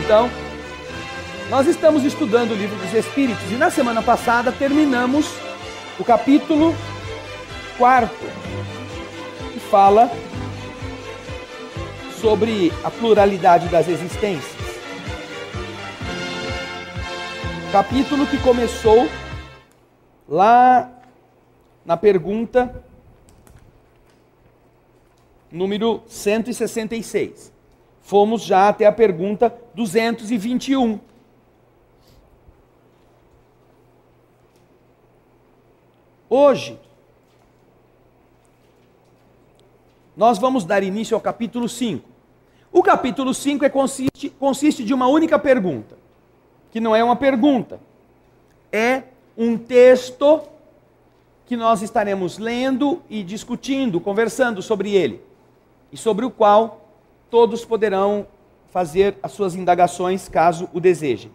então, nós estamos estudando o Livro dos Espíritos e na semana passada terminamos o capítulo 4, que fala sobre a pluralidade das existências. Capítulo que começou lá na pergunta número 166. Fomos já até a pergunta 221. Hoje, nós vamos dar início ao capítulo 5. O capítulo 5 consiste de uma única pergunta, que não é uma pergunta, é um texto que nós estaremos lendo e discutindo, conversando sobre ele, e sobre o qual todos poderão fazer as suas indagações, caso o desejem.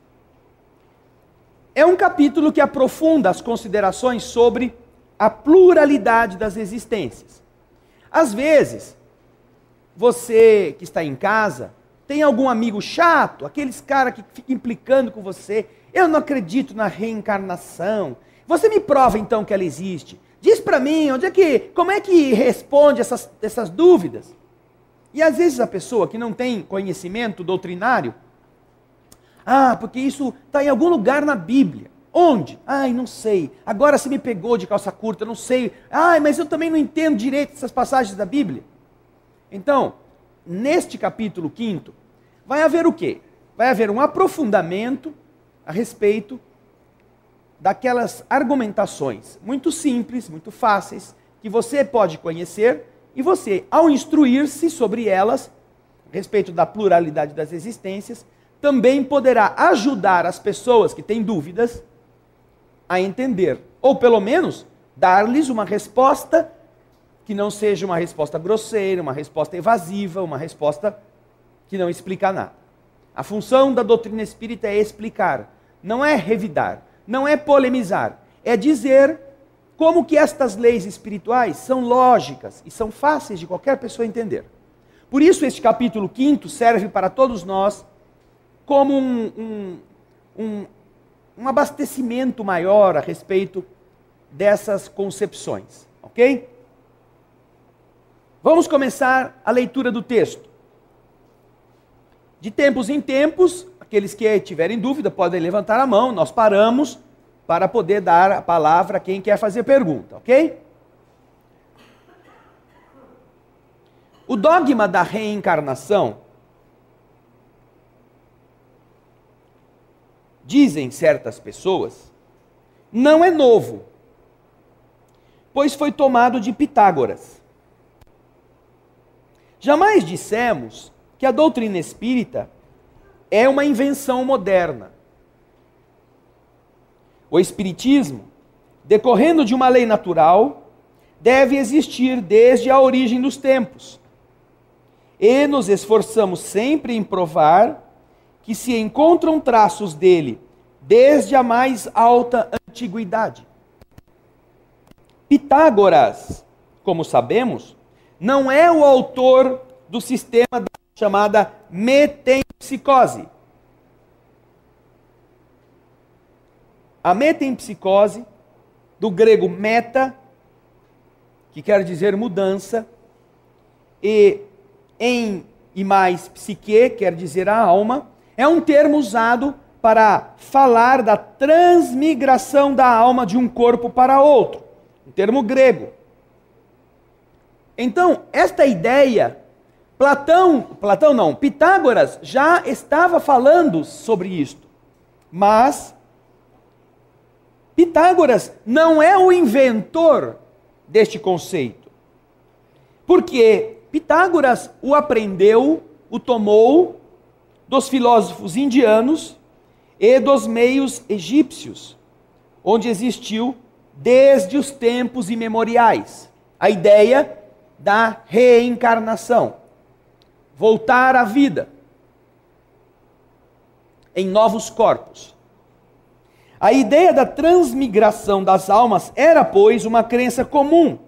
É um capítulo que aprofunda as considerações sobre a pluralidade das existências. Às vezes, você que está em casa, tem algum amigo chato, aqueles caras que ficam implicando com você, eu não acredito na reencarnação, você me prova então que ela existe, diz para mim, como é que responde essas dúvidas? E às vezes a pessoa que não tem conhecimento doutrinário, porque isso está em algum lugar na Bíblia. Onde? Não sei. Agora você me pegou de calça curta, não sei. Mas eu também não entendo direito essas passagens da Bíblia. Então, neste capítulo 5, vai haver o quê? Vai haver um aprofundamento a respeito daquelas argumentações muito simples, muito fáceis, que você pode conhecer, e você, ao instruir-se sobre elas, a respeito da pluralidade das existências, também poderá ajudar as pessoas que têm dúvidas a entender, ou pelo menos dar-lhes uma resposta que não seja uma resposta grosseira, uma resposta evasiva, uma resposta que não explica nada. A função da doutrina espírita é explicar, não é revidar, não é polemizar, é dizer como que estas leis espirituais são lógicas e são fáceis de qualquer pessoa entender. Por isso este capítulo 5 serve para todos nós como um abastecimento maior a respeito dessas concepções, ok? Vamos começar a leitura do texto. De tempos em tempos, aqueles que tiverem dúvida podem levantar a mão, nós paramos para poder dar a palavra a quem quer fazer pergunta, ok? O dogma da reencarnação, dizem certas pessoas, não é novo, pois foi tomado de Pitágoras. Jamais dissemos que a doutrina espírita é uma invenção moderna. O espiritismo, decorrendo de uma lei natural, deve existir desde a origem dos tempos. E nos esforçamos sempre em provar que se encontram traços dele desde a mais alta antiguidade. Pitágoras, como sabemos, não é o autor do sistema da chamada metempsicose. A metempsicose, do grego meta, que quer dizer mudança, e mais psique, quer dizer a alma, é um termo usado para falar da transmigração da alma de um corpo para outro, um termo grego. Então, esta ideia, Pitágoras já estava falando sobre isto, mas Pitágoras não é o inventor deste conceito, porque Pitágoras o aprendeu, o tomou dos filósofos indianos e dos meios egípcios, onde existiu desde os tempos imemoriais a ideia da reencarnação, voltar à vida em novos corpos. A ideia da transmigração das almas era, pois, uma crença comum,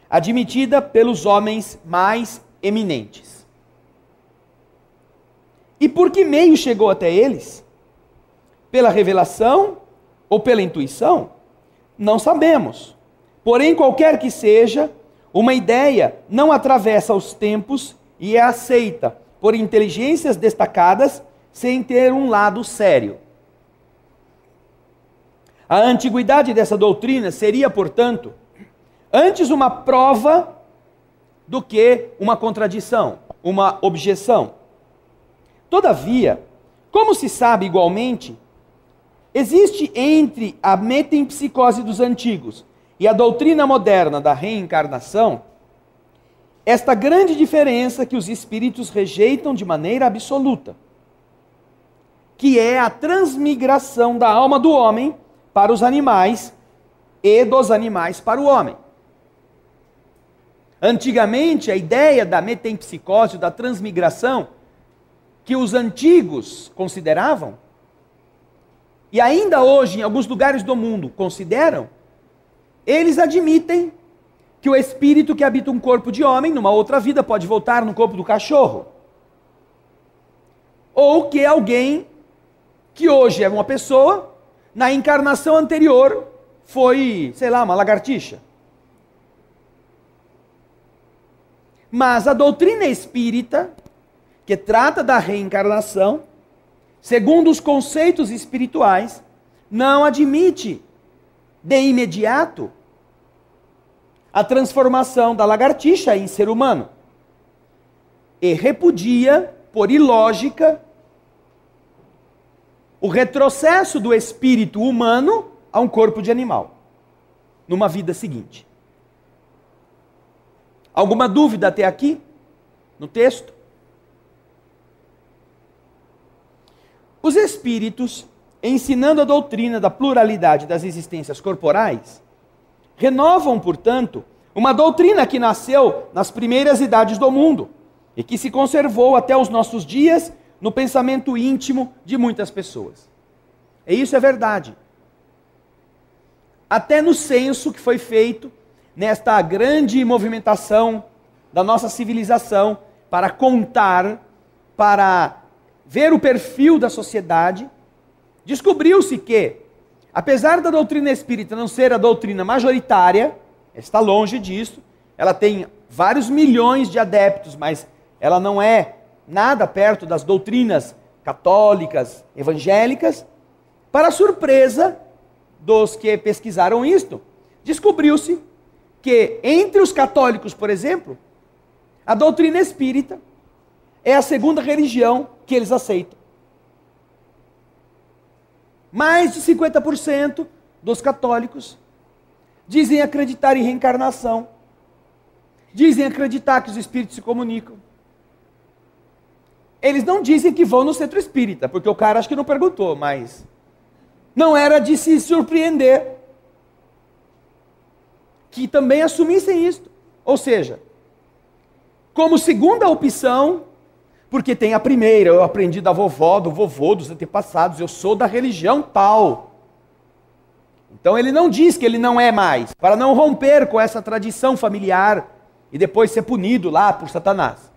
admitida pelos homens mais eminentes. E por que meio chegou até eles? Pela revelação ou pela intuição? Não sabemos. Porém, qualquer que seja, uma ideia não atravessa os tempos e é aceita por inteligências destacadas sem ter um lado sério. A antiguidade dessa doutrina seria, portanto, antes uma prova do que uma contradição, uma objeção. Todavia, como se sabe igualmente, existe entre a metempsicose dos antigos e a doutrina moderna da reencarnação esta grande diferença que os espíritos rejeitam de maneira absoluta, que é a transmigração da alma do homem para os animais e dos animais para o homem. Antigamente, a ideia da metempsicose, da transmigração, que os antigos consideravam, e ainda hoje em alguns lugares do mundo consideram, eles admitem que o espírito que habita um corpo de homem, numa outra vida, pode voltar no corpo do cachorro. Ou que alguém que hoje é uma pessoa, na encarnação anterior foi, sei lá, uma lagartixa. Mas a doutrina espírita, que trata da reencarnação, segundo os conceitos espirituais, não admite de imediato a transformação da lagartixa em ser humano. E repudia, por ilógica, o retrocesso do espírito humano a um corpo de animal, numa vida seguinte. Alguma dúvida até aqui, no texto? Os espíritos, ensinando a doutrina da pluralidade das existências corporais, renovam, portanto, uma doutrina que nasceu nas primeiras idades do mundo e que se conservou até os nossos dias no pensamento íntimo de muitas pessoas. E isso é verdade. Até no censo que foi feito nesta grande movimentação da nossa civilização para contar, para ver o perfil da sociedade, descobriu-se que, apesar da doutrina espírita não ser a doutrina majoritária, está longe disso, ela tem vários milhões de adeptos, mas ela não é nada perto das doutrinas católicas, evangélicas. Para surpresa dos que pesquisaram isto, descobriu-se que entre os católicos, por exemplo, a doutrina espírita é a segunda religião que eles aceitam. Mais de 50% dos católicos dizem acreditar em reencarnação, dizem acreditar que os espíritos se comunicam. Eles não dizem que vão no centro espírita, porque o cara acho que não perguntou, mas não era de se surpreender que também assumissem isto. Ou seja, como segunda opção, porque tem a primeira, eu aprendi da vovó, do vovô, dos antepassados, eu sou da religião tal. Então ele não diz que ele não é mais, para não romper com essa tradição familiar e depois ser punido lá por Satanás.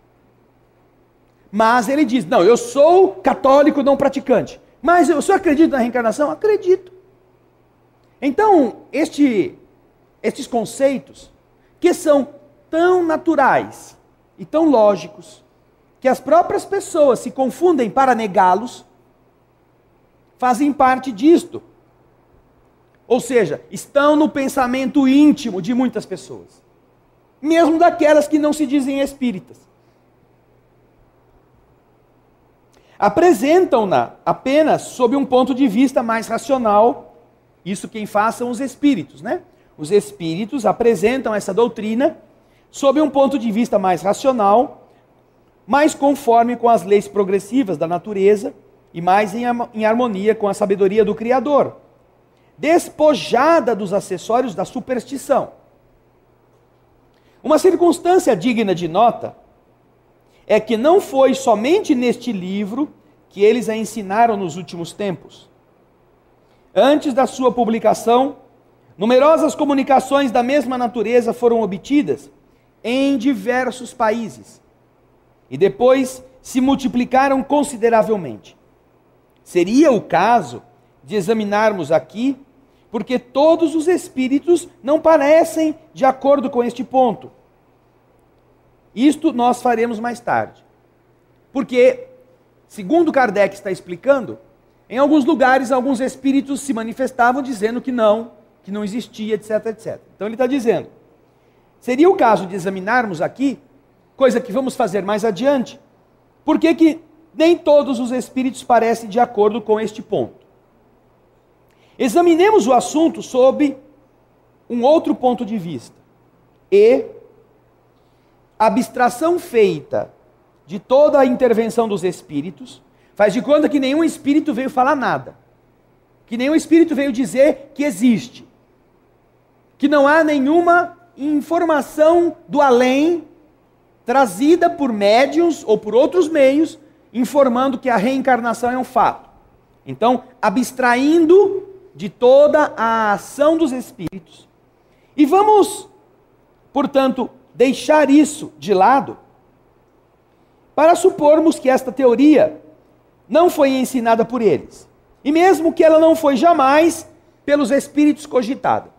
Mas ele diz, não, eu sou católico não praticante, mas eu só acredito na reencarnação? Acredito. Então, estes conceitos, que são tão naturais e tão lógicos, que as próprias pessoas se confundem para negá-los, fazem parte disto. Ou seja, estão no pensamento íntimo de muitas pessoas, mesmo daquelas que não se dizem espíritas. Apresentam-na apenas sob um ponto de vista mais racional. Isso quem faz são os espíritos, né? Os espíritos apresentam essa doutrina sob um ponto de vista mais racional, mais conforme com as leis progressivas da natureza e mais em harmonia com a sabedoria do Criador, despojada dos acessórios da superstição. Uma circunstância digna de nota é que não foi somente neste livro que eles a ensinaram nos últimos tempos. Antes da sua publicação, numerosas comunicações da mesma natureza foram obtidas em diversos países. E depois se multiplicaram consideravelmente. Seria o caso de examinarmos aqui, porque todos os espíritos não parecem de acordo com este ponto. Isto nós faremos mais tarde. Porque, segundo Kardec está explicando, em alguns lugares, alguns espíritos se manifestavam dizendo que não existia, etc, etc. Então ele está dizendo, seria o caso de examinarmos aqui, coisa que vamos fazer mais adiante, por que nem todos os espíritos parecem de acordo com este ponto. Examinemos o assunto sob um outro ponto de vista. E a abstração feita de toda a intervenção dos espíritos faz de conta que nenhum espírito veio falar nada. Que nenhum espírito veio dizer que existe. Que não há nenhuma informação do além trazida por médiuns ou por outros meios, informando que a reencarnação é um fato. Então, abstraindo de toda a ação dos espíritos. E vamos, portanto, deixar isso de lado, para supormos que esta teoria não foi ensinada por eles, e mesmo que ela não foi jamais pelos espíritos cogitada.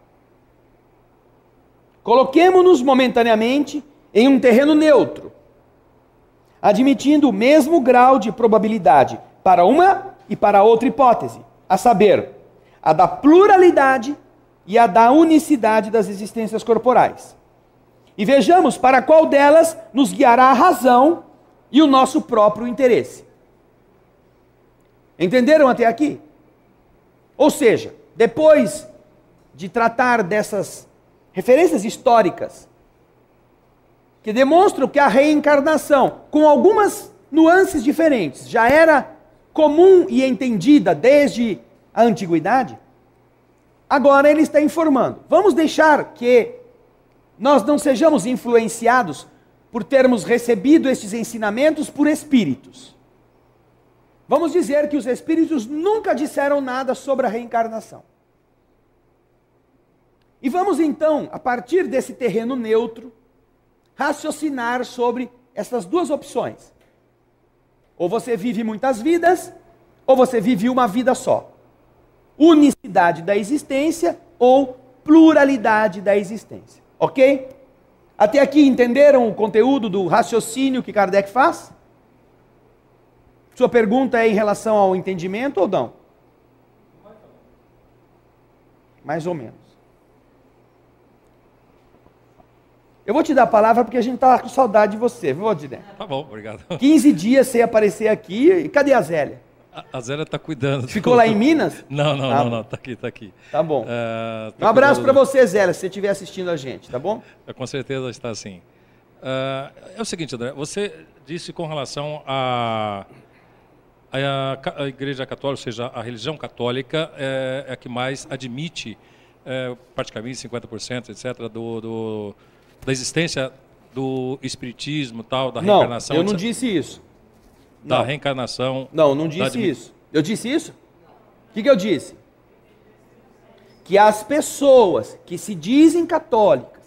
Coloquemo-nos momentaneamente em um terreno neutro, admitindo o mesmo grau de probabilidade para uma e para outra hipótese, a saber, a da pluralidade e a da unicidade das existências corporais. E vejamos para qual delas nos guiará a razão e o nosso próprio interesse. Entenderam até aqui? Ou seja, depois de tratar dessas referências históricas, que demonstram que a reencarnação, com algumas nuances diferentes, já era comum e entendida desde a antiguidade, agora ele está informando. Vamos deixar que nós não sejamos influenciados por termos recebido estes ensinamentos por espíritos. Vamos dizer que os espíritos nunca disseram nada sobre a reencarnação. E vamos então, a partir desse terreno neutro, raciocinar sobre essas duas opções. Ou você vive muitas vidas, ou você vive uma vida só. Unicidade da existência ou pluralidade da existência. Ok? Até aqui entenderam o conteúdo do raciocínio que Kardec faz? Sua pergunta é em relação ao entendimento ou não? Mais ou menos. Eu vou te dar a palavra porque a gente está com saudade de você, viu, Odilene? Tá bom, obrigado. 15 dias sem aparecer aqui, e cadê a Zélia? A Zélia está cuidando. Ficou lá em Minas? Não, tá aqui. Tá bom. Um abraço para você, Zélia, se você estiver assistindo a gente, tá bom? Com certeza está assim. É o seguinte, André, você disse com relação à Igreja Católica, ou seja, a religião católica é a que mais admite praticamente 50%, etc., da existência do espiritismo, tal, da reencarnação. Não, eu não disse isso. Da reencarnação. Não disse isso. Eu disse isso? O que eu disse? Que as pessoas que se dizem católicas,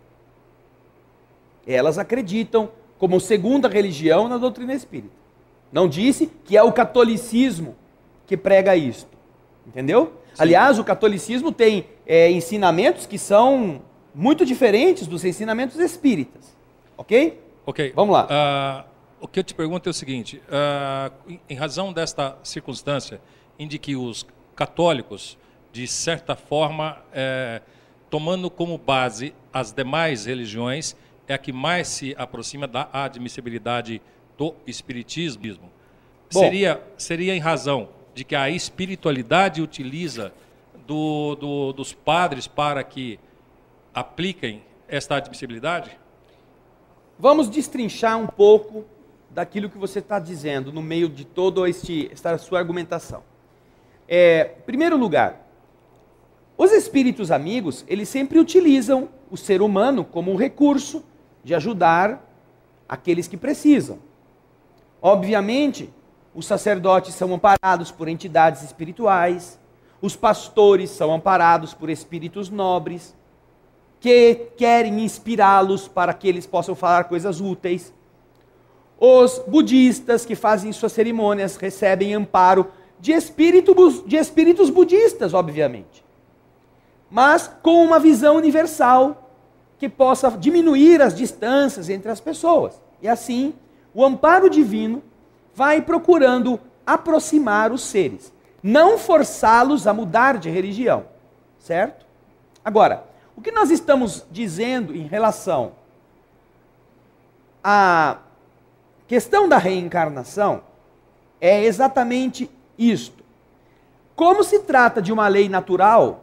elas acreditam como segunda religião na doutrina espírita. Não disse que é o catolicismo que prega isto. Entendeu? Sim. Aliás, o catolicismo tem ensinamentos que são muito diferentes dos ensinamentos espíritas. Ok? Ok. Vamos lá. O que eu te pergunto é o seguinte, em razão desta circunstância, em de que os católicos, de certa forma, tomando como base as demais religiões, é a que mais se aproxima da admissibilidade do espiritismo. Bom, seria em razão de que a espiritualidade utiliza dos padres para que apliquem esta admissibilidade? Vamos destrinchar um pouco daquilo que você está dizendo no meio de toda esta sua argumentação. Em primeiro lugar, os espíritos amigos, eles sempre utilizam o ser humano como um recurso de ajudar aqueles que precisam. Obviamente, os sacerdotes são amparados por entidades espirituais, os pastores são amparados por espíritos nobres, que querem inspirá-los para que eles possam falar coisas úteis. Os budistas que fazem suas cerimônias recebem amparo de espíritos budistas, obviamente. Mas com uma visão universal que possa diminuir as distâncias entre as pessoas. E assim, o amparo divino vai procurando aproximar os seres, não forçá-los a mudar de religião, certo? Agora, o que nós estamos dizendo em relação à questão da reencarnação é exatamente isto. Como se trata de uma lei natural,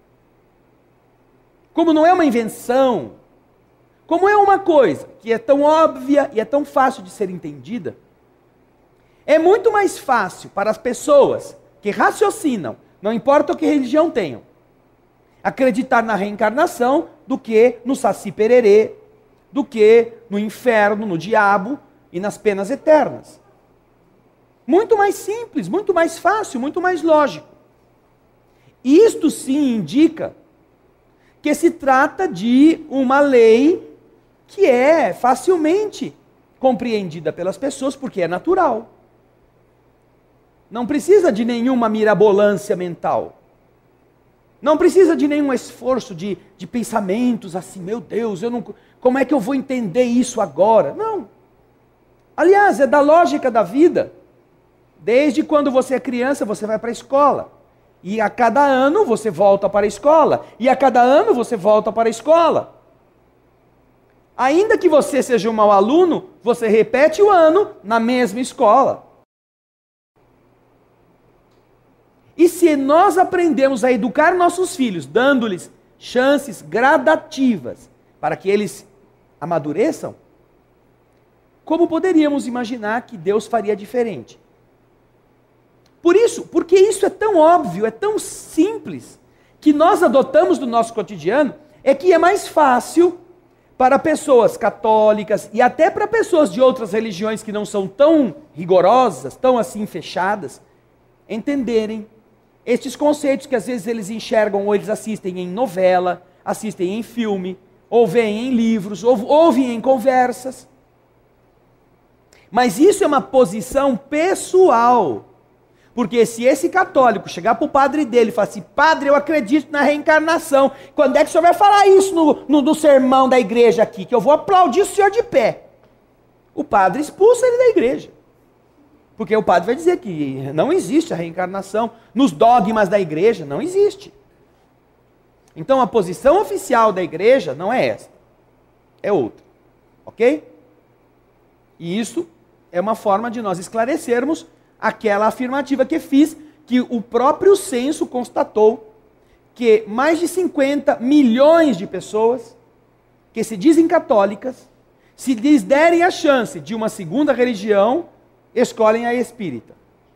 como não é uma invenção, como é uma coisa que é tão óbvia e é tão fácil de ser entendida, é muito mais fácil para as pessoas que raciocinam, não importa o que religião tenham, acreditar na reencarnação do que no saci pererê, do que no inferno, no diabo e nas penas eternas. Muito mais simples, muito mais fácil, muito mais lógico. Isto sim indica que se trata de uma lei que é facilmente compreendida pelas pessoas porque é natural. Não precisa de nenhuma mirabolância mental. Não precisa de nenhum esforço de pensamentos assim, meu Deus, como é que eu vou entender isso agora? Não. Aliás, é da lógica da vida. Desde quando você é criança, você vai para a escola. E a cada ano você volta para a escola. E a cada ano você volta para a escola. Ainda que você seja um mau aluno, você repete o ano na mesma escola. E se nós aprendemos a educar nossos filhos, dando-lhes chances gradativas para que eles amadureçam, como poderíamos imaginar que Deus faria diferente? Porque isso é tão óbvio, é tão simples, que nós adotamos no nosso cotidiano, é que é mais fácil para pessoas católicas e até para pessoas de outras religiões que não são tão rigorosas, tão assim fechadas, entenderem estes conceitos que às vezes eles enxergam ou eles assistem em novela, assistem em filme, ou veem em livros, ou ouvem em conversas. Mas isso é uma posição pessoal. Porque se esse católico chegar para o padre dele e falar assim, padre, eu acredito na reencarnação, quando é que o senhor vai falar isso no sermão da igreja aqui, que eu vou aplaudir o senhor de pé? O padre expulsa ele da igreja. Porque o padre vai dizer que não existe a reencarnação, nos dogmas da igreja não existe. Então a posição oficial da igreja não é esta, é outra, ok? E isso é uma forma de nós esclarecermos aquela afirmativa que fiz, que o próprio censo constatou que mais de 50 milhões de pessoas que se dizem católicas, se lhes derem a chance de uma segunda religião, escolhem a espírita.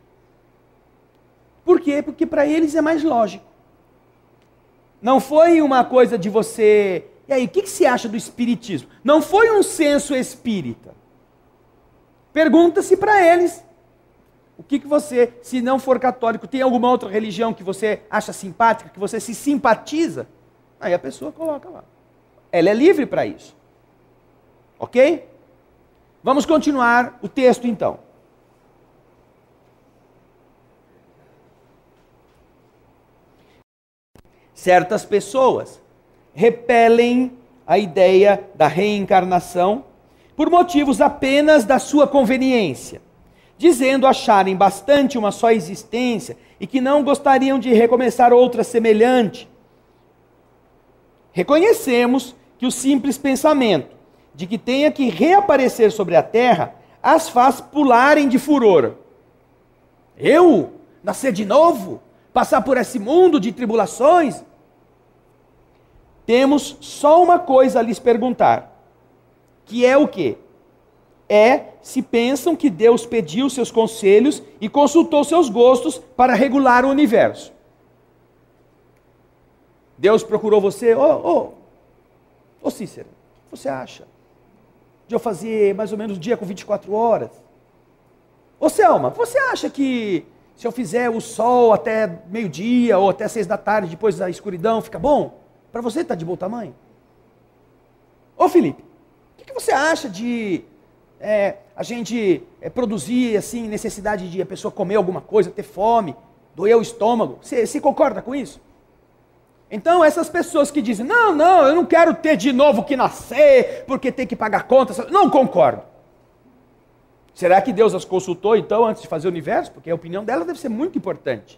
Por quê? Porque para eles é mais lógico. Não foi uma coisa de você... E aí, o que você acha do espiritismo? Não foi um censo espírita. Pergunta-se para eles. O que você, se não for católico, tem alguma outra religião que você acha simpática, que você se simpatiza? Aí a pessoa coloca lá. Ela é livre para isso. Ok? Vamos continuar o texto então. Certas pessoas repelem a ideia da reencarnação por motivos apenas da sua conveniência, dizendo acharem bastante uma só existência e que não gostariam de recomeçar outra semelhante. Reconhecemos que o simples pensamento de que tenha que reaparecer sobre a terra as faz pularem de furor. Eu? Nascer de novo? Passar por esse mundo de tribulações? Temos só uma coisa a lhes perguntar, que é o quê? É se pensam que Deus pediu seus conselhos e consultou seus gostos para regular o universo. Deus procurou você, ô Cícero, o que você acha de eu fazer mais ou menos um dia com 24 horas? Ô Selma, você acha que se eu fizer o sol até meio-dia ou até 6 da tarde, depois da escuridão, fica bom? Para você está de bom tamanho? Ô Felipe, o que você acha de a gente produzir assim, necessidade de a pessoa comer alguma coisa, ter fome, doer o estômago. Você concorda com isso? Então essas pessoas que dizem, não, eu não quero ter de novo que nascer, porque tem que pagar contas, não concordo. Será que Deus as consultou então antes de fazer o universo? Porque a opinião dela deve ser muito importante.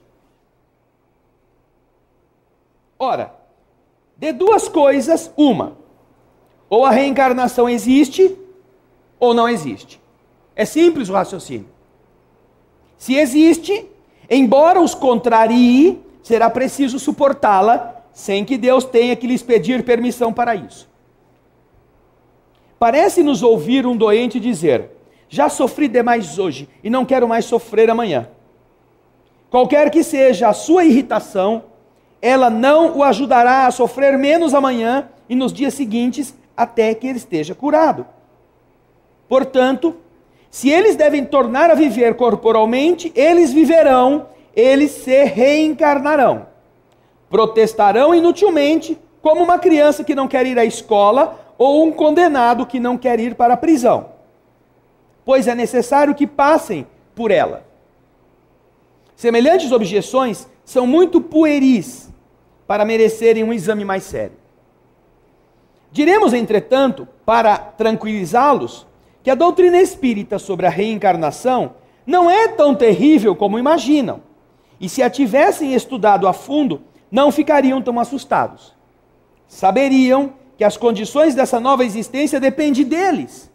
Ora, de duas coisas, uma, ou a reencarnação existe, ou não existe. É simples o raciocínio. Se existe, embora os contrarie, será preciso suportá-la, sem que Deus tenha que lhes pedir permissão para isso. Parece-nos ouvir um doente dizer, já sofri demais hoje e não quero mais sofrer amanhã. Qualquer que seja a sua irritação, ela não o ajudará a sofrer menos amanhã e nos dias seguintes, até que ele esteja curado. Portanto, se eles devem tornar a viver corporalmente, eles viverão, eles se reencarnarão. Protestarão inutilmente, como uma criança que não quer ir à escola ou um condenado que não quer ir para a prisão, pois é necessário que passem por ela. Semelhantes objeções são muito pueris para merecerem um exame mais sério. Diremos, entretanto, para tranquilizá-los, que a doutrina espírita sobre a reencarnação não é tão terrível como imaginam, e se a tivessem estudado a fundo, não ficariam tão assustados. Saberiam que as condições dessa nova existência dependem deles.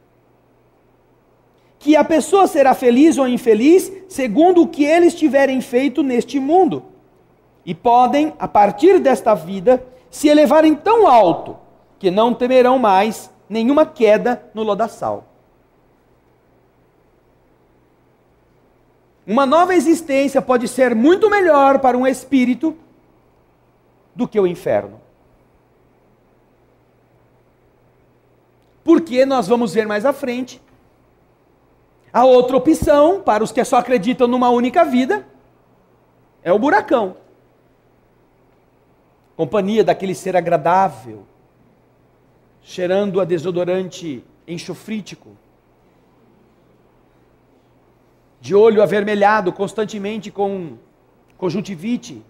Que a pessoa será feliz ou infeliz segundo o que eles tiverem feito neste mundo. E podem, a partir desta vida, se elevarem tão alto que não temerão mais nenhuma queda no lodaçal. Uma nova existência pode ser muito melhor para um espírito do que o inferno. Porque nós vamos ver mais à frente a outra opção para os que só acreditam numa única vida é o buracão. Companhia daquele ser agradável, cheirando a desodorante enxofrítico, de olho avermelhado constantemente com conjuntivite,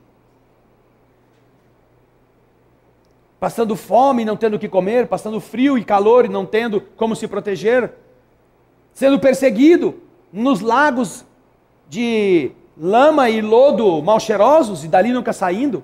passando fome e não tendo o que comer, passando frio e calor e não tendo como se proteger, sendo perseguido nos lagos de lama e lodo mal cheirosos e dali nunca saindo.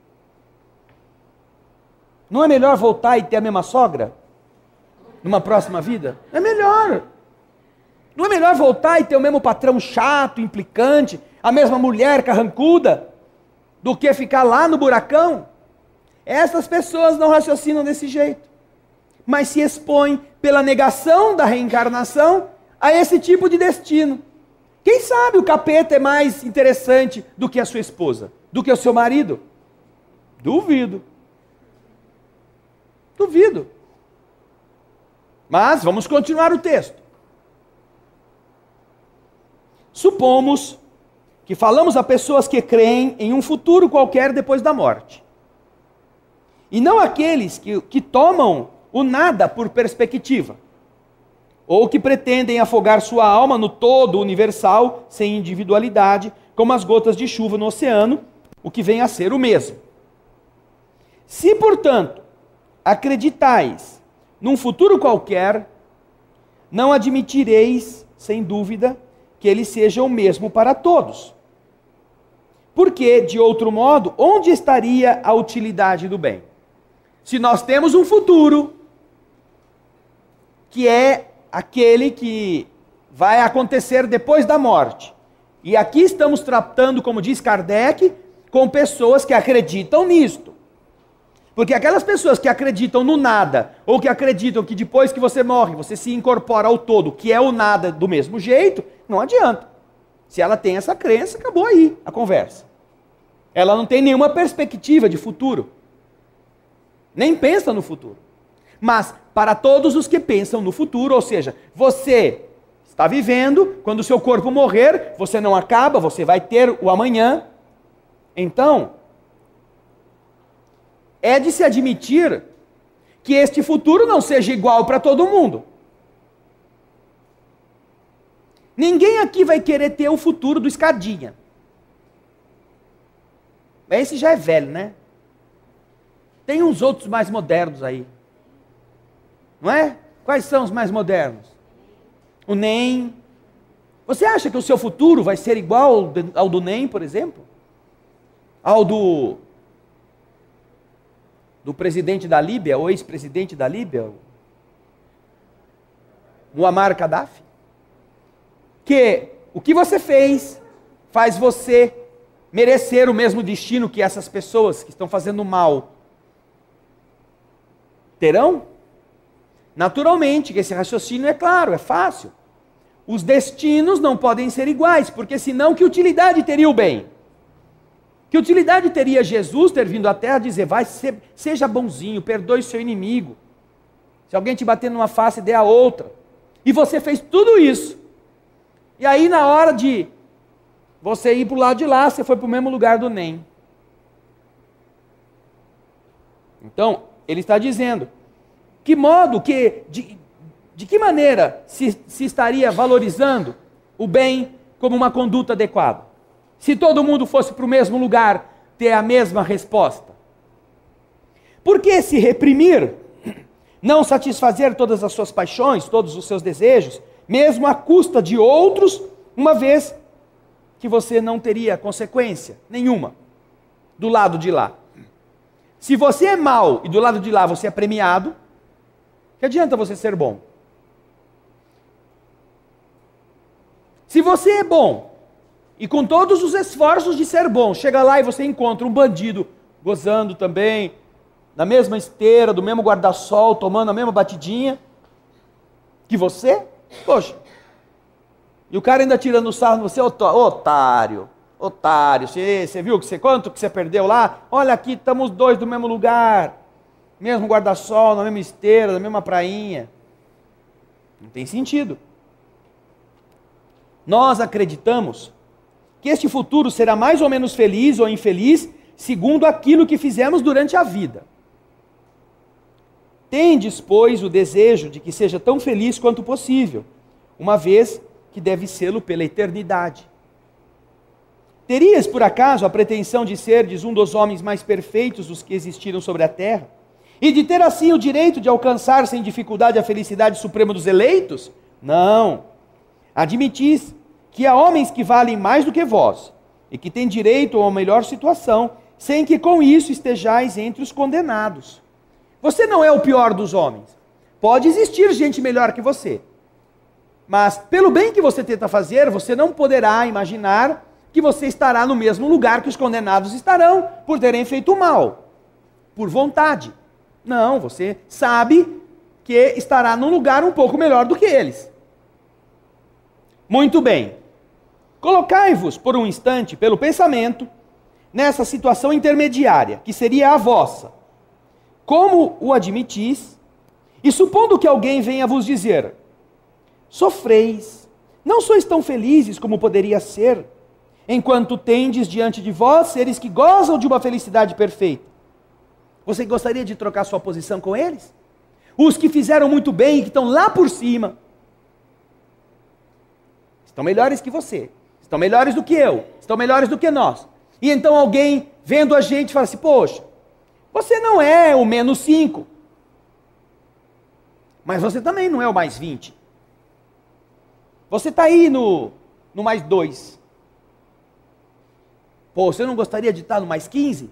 Não é melhor voltar e ter a mesma sogra? Numa próxima vida? É melhor. Não é melhor voltar e ter o mesmo patrão chato, implicante, a mesma mulher carrancuda, do que ficar lá no buracão? Essas pessoas não raciocinam desse jeito, mas se expõem pela negação da reencarnação a esse tipo de destino. Quem sabe o capeta é mais interessante do que a sua esposa, do que o seu marido? Duvido. Duvido. Mas vamos continuar o texto. Supomos que falamos a pessoas que creem em um futuro qualquer depois da morte. E não aqueles que tomam o nada por perspectiva, ou que pretendem afogar sua alma no todo universal, sem individualidade, como as gotas de chuva no oceano, o que vem a ser o mesmo. Se, portanto, acreditais num futuro qualquer, não admitireis, sem dúvida, que ele seja o mesmo para todos. Porque, de outro modo, onde estaria a utilidade do bem? Se nós temos um futuro, que é aquele que vai acontecer depois da morte, e aqui estamos tratando, como diz Kardec, com pessoas que acreditam nisto. Porque aquelas pessoas que acreditam no nada, ou que acreditam que depois que você morre, você se incorpora ao todo, que é o nada do mesmo jeito, não adianta. Se ela tem essa crença, acabou aí a conversa. Ela não tem nenhuma perspectiva de futuro. Nem pensa no futuro. Mas, para todos os que pensam no futuro, ou seja, você está vivendo, quando o seu corpo morrer, você não acaba, você vai ter o amanhã. Então, é de se admitir que este futuro não seja igual para todo mundo. Ninguém aqui vai querer ter o futuro do Escadinha. Esse já é velho, né? Tem uns outros mais modernos aí. Não é? Quais são os mais modernos? O NEM. Você acha que o seu futuro vai ser igual ao do NEM, por exemplo? Ao do presidente da Líbia, ou ex-presidente da Líbia, Muammar Gaddafi? Que o que você fez faz você merecer o mesmo destino que essas pessoas que estão fazendo mal terão? Naturalmente, que esse raciocínio é claro, é fácil. Os destinos não podem ser iguais, porque senão que utilidade teria o bem? Que utilidade teria Jesus ter vindo à terra dizer, seja bonzinho, perdoe seu inimigo. Se alguém te bater numa face, dê a outra. E você fez tudo isso. E aí na hora de você ir para o lado de lá, você foi para o mesmo lugar do NEM. Então, ele está dizendo, de que maneira se estaria valorizando o bem como uma conduta adequada? Se todo mundo fosse para o mesmo lugar ter a mesma resposta. Por que se reprimir, não satisfazer todas as suas paixões, todos os seus desejos, mesmo à custa de outros, uma vez que você não teria consequência nenhuma do lado de lá? Se você é mau e do lado de lá você é premiado, que adianta você ser bom? Se você é bom, e com todos os esforços de ser bom, chega lá e você encontra um bandido gozando também, na mesma esteira, do mesmo guarda-sol, tomando a mesma batidinha que você, poxa. E o cara ainda tirando sarro, você, otário, você viu quanto que você perdeu lá? Olha aqui, estamos dois do mesmo lugar, mesmo guarda-sol, na mesma esteira, na mesma prainha. Não tem sentido. Nós acreditamos que este futuro será mais ou menos feliz ou infeliz, segundo aquilo que fizemos durante a vida. Tendes, pois, o desejo de que seja tão feliz quanto possível, uma vez que deve sê-lo pela eternidade. Terias, por acaso, a pretensão de serdes um dos homens mais perfeitos dos que existiram sobre a terra? E de ter assim o direito de alcançar sem dificuldade a felicidade suprema dos eleitos? Não. Admitis que há homens que valem mais do que vós, e que têm direito a uma melhor situação, sem que com isso estejais entre os condenados. Você não é o pior dos homens. Pode existir gente melhor que você. Mas, pelo bem que você tenta fazer, você não poderá imaginar que você estará no mesmo lugar que os condenados estarão, por terem feito o mal, por vontade. Não, você sabe que estará num lugar um pouco melhor do que eles. Muito bem. Colocai-vos por um instante, pelo pensamento, nessa situação intermediária, que seria a vossa. Como o admitis, e supondo que alguém venha vos dizer, sofreis, não sois tão felizes como poderia ser, enquanto tendes diante de vós seres que gozam de uma felicidade perfeita. Você gostaria de trocar sua posição com eles? Os que fizeram muito bem e que estão lá por cima, estão melhores que você, estão melhores do que eu, estão melhores do que nós. E então alguém, vendo a gente, fala assim, poxa, você não é o menos 5, mas você também não é o mais 20. Você está aí no mais 2. Pô, você não gostaria de estar no mais 15?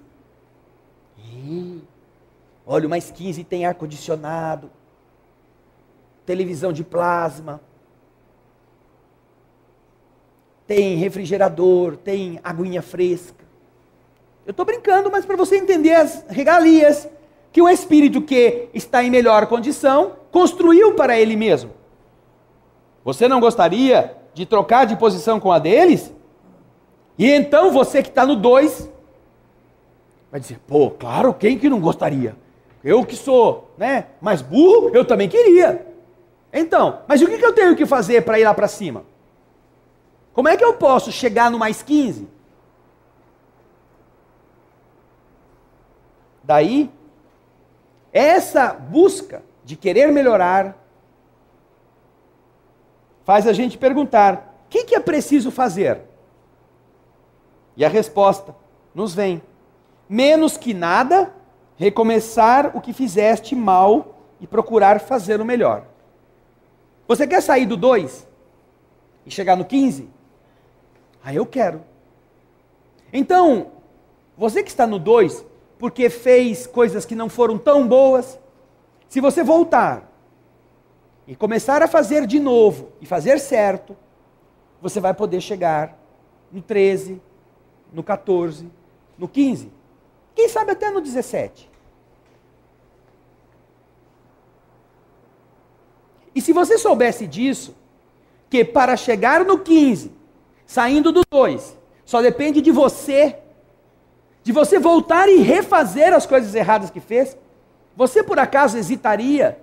Olha, o mais 15 tem ar-condicionado, televisão de plasma, tem refrigerador, tem aguinha fresca. Eu estou brincando, mas para você entender as regalias que um espírito que está em melhor condição construiu para ele mesmo. Você não gostaria de trocar de posição com a deles? E então você que está no 2 vai dizer, pô, claro, quem que não gostaria? Eu que sou, mais burro, eu também queria. Então, mas o que eu tenho que fazer para ir lá para cima? Como é que eu posso chegar no mais 15? Daí, essa busca de querer melhorar faz a gente perguntar, que é preciso fazer? E a resposta nos vem: menos que nada, recomeçar o que fizeste mal e procurar fazer o melhor. Você quer sair do 2 e chegar no 15? Eu quero. Então, você que está no 2, porque fez coisas que não foram tão boas, se você voltar e começar a fazer de novo e fazer certo, você vai poder chegar no 13, no 14, no 15, quem sabe até no 17. E se você soubesse disso, que para chegar no 15, saindo do 2, só depende de você voltar e refazer as coisas erradas que fez, você por acaso hesitaria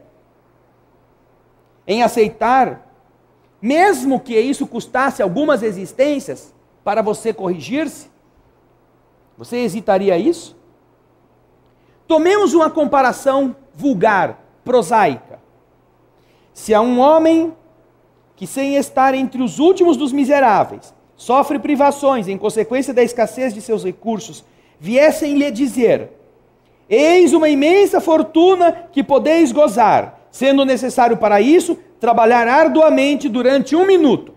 em aceitar, mesmo que isso custasse algumas existências, para você corrigir-se? Você hesitaria isso? Tomemos uma comparação vulgar, prosaica. Se há um homem que, sem estar entre os últimos dos miseráveis, sofre privações em consequência da escassez de seus recursos, viessem lhe dizer: eis uma imensa fortuna que podeis gozar, sendo necessário para isso trabalhar arduamente durante 1 minuto.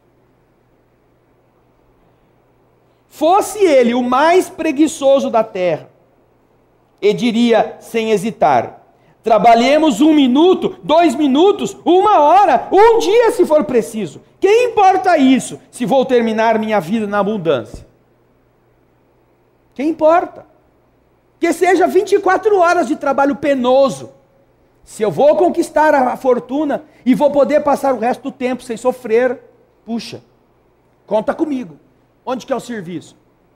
Fosse ele o mais preguiçoso da terra, e diria sem hesitar: trabalhemos 1 minuto, 2 minutos, 1 hora, 1 dia se for preciso. Que importa isso, se vou terminar minha vida na abundância? Que importa? Que seja 24 horas de trabalho penoso. Se eu vou conquistar a fortuna e vou poder passar o resto do tempo sem sofrer, puxa, conta comigo. Onde que é o serviço?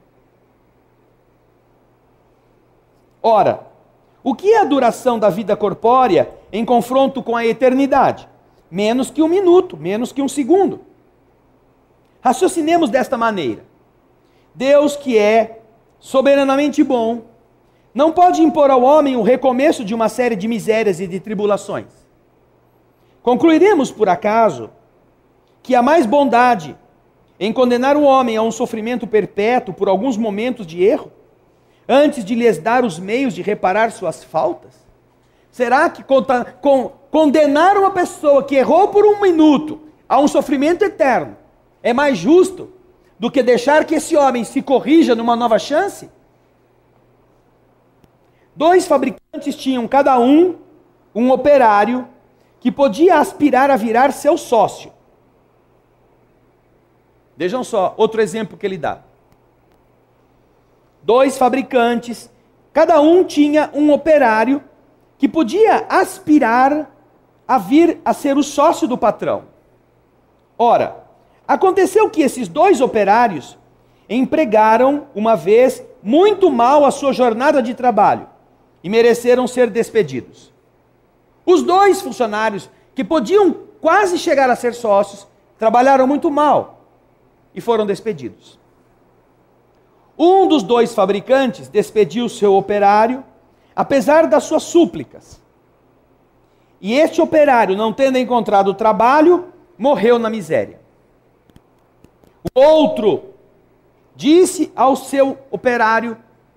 Ora, o que é a duração da vida corpórea em confronto com a eternidade? Menos que 1 minuto, menos que 1 segundo. Raciocinemos desta maneira. Deus, que é soberanamente bom, não pode impor ao homem o recomeço de uma série de misérias e de tribulações. Concluiremos, por acaso, que há mais bondade em condenar o homem a um sofrimento perpétuo por alguns momentos de erro, antes de lhes dar os meios de reparar suas faltas? Será que condenar uma pessoa que errou por 1 minuto a um sofrimento eterno é mais justo do que deixar que esse homem se corrija numa nova chance? 2 fabricantes tinham cada um operário que podia aspirar a virar seu sócio. Vejam só, outro exemplo que ele dá. 2 fabricantes, cada um tinha um operário que podia aspirar a vir a ser o sócio do patrão. Ora, aconteceu que esses 2 operários empregaram uma vez muito mal a sua jornada de trabalho e mereceram ser despedidos. Os 2 funcionários que podiam quase chegar a ser sócios trabalharam muito mal e foram despedidos. Um dos 2 fabricantes despediu seu operário, apesar das suas súplicas. E este operário, não tendo encontrado trabalho, morreu na miséria. O outro disse ao seu operário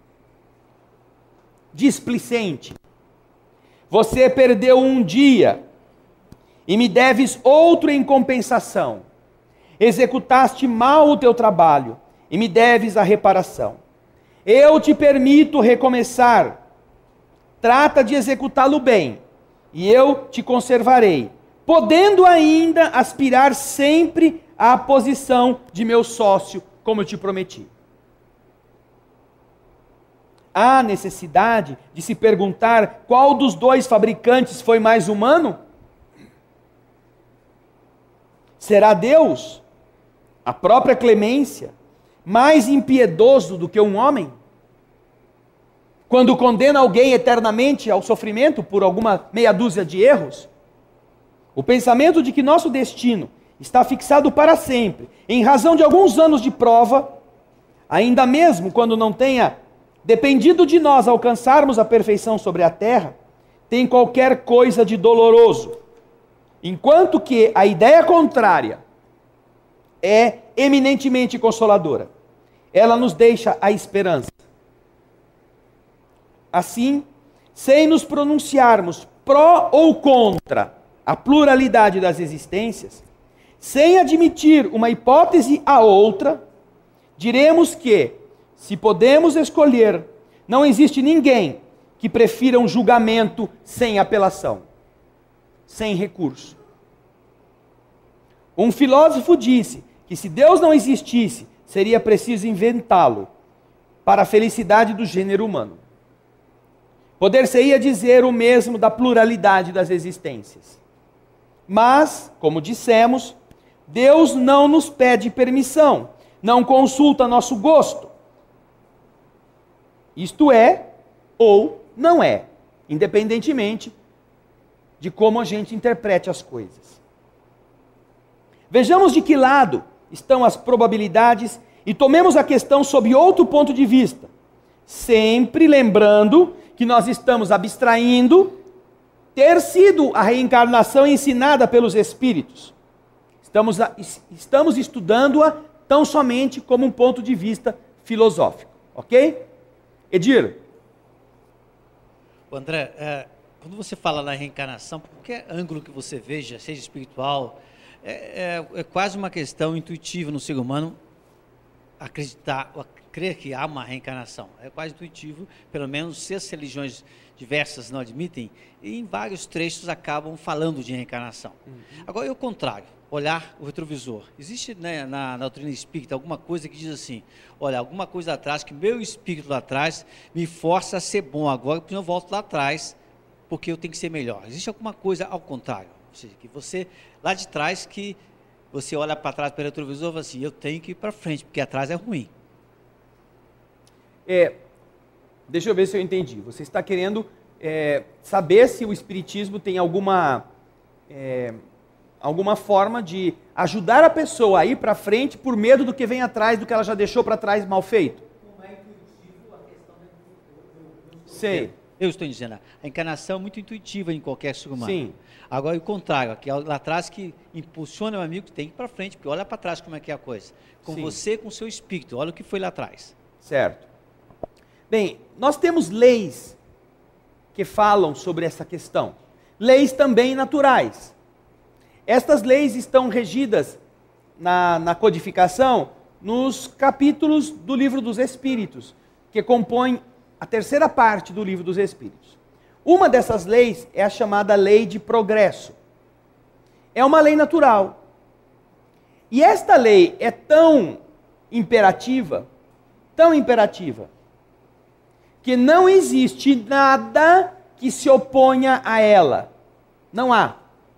displicente: você perdeu 1 dia e me deves outro em compensação. Executaste mal o teu trabalho e me deves a reparação. Eu te permito recomeçar. Trata de executá-lo bem, e eu te conservarei, podendo ainda aspirar sempre à posição de meu sócio, como eu te prometi. Há necessidade de se perguntar qual dos 2 fabricantes foi mais humano? Será Deus, a própria clemência, mais impiedoso do que um homem? Quando condena alguém eternamente ao sofrimento por alguma meia dúzia de erros? O pensamento de que nosso destino está fixado para sempre, em razão de alguns anos de prova, ainda mesmo quando não tenha dependido de nós alcançarmos a perfeição sobre a terra, tem qualquer coisa de doloroso. Enquanto que a ideia contrária é eminentemente consoladora. Ela nos deixa a esperança. Assim, sem nos pronunciarmos pró ou contra a pluralidade das existências, sem admitir uma hipótese a outra, diremos que, se podemos escolher, não existe ninguém que prefira um julgamento sem apelação, sem recurso. Um filósofo disse que se Deus não existisse, seria preciso inventá-lo para a felicidade do gênero humano. Poder-se-ia dizer o mesmo da pluralidade das existências. Mas, como dissemos, Deus não nos pede permissão, não consulta nosso gosto. Isto é ou não é, independentemente de como a gente interprete as coisas. Vejamos de que lado estão as probabilidades e tomemos a questão sob outro ponto de vista, sempre lembrando que nós estamos abstraindo ter sido a reencarnação ensinada pelos Espíritos. Estamos estudando-a tão somente como um ponto de vista filosófico, ok? Edir? André, quando você fala na reencarnação, qualquer ângulo que você veja, seja espiritual, é quase uma questão intuitiva no ser humano acreditar, crer que há uma reencarnação. É quase intuitivo, pelo menos se as religiões diversas não admitem, e em vários trechos acabam falando de reencarnação. Agora é o contrário, olhar o retrovisor. Existe, né, na doutrina espírita alguma coisa que diz assim, olha, alguma coisa atrás, que meu espírito lá atrás me força a ser bom agora, porque eu volto lá atrás, porque eu tenho que ser melhor. Existe alguma coisa ao contrário, ou seja, que você, lá de trás, que você olha para trás pelo retrovisor e fala assim, eu tenho que ir para frente, porque atrás é ruim. Deixa eu ver se eu entendi. Você está querendo saber se o Espiritismo tem alguma forma de ajudar a pessoa a ir para frente por medo do que vem atrás, do que ela já deixou para trás mal feito. Como é intuitivo a questão do Sei. Eu estou dizendo, a encarnação é muito intuitiva em qualquer ser humano. Sim. Agora, o contrário, que é lá atrás que impulsiona o amigo que tem que ir para frente, porque olha para trás como é que é a coisa. Com Sim. você, com o seu espírito, olha o que foi lá atrás. Certo. Bem, nós temos leis que falam sobre essa questão. Leis também naturais. Estas leis estão regidas na codificação nos capítulos do Livro dos Espíritos, que compõem a terceira parte do Livro dos Espíritos. Uma dessas leis é a chamada lei de progresso. É uma lei natural. E esta lei é tão imperativa, que não existe nada que se oponha a ela. Não há.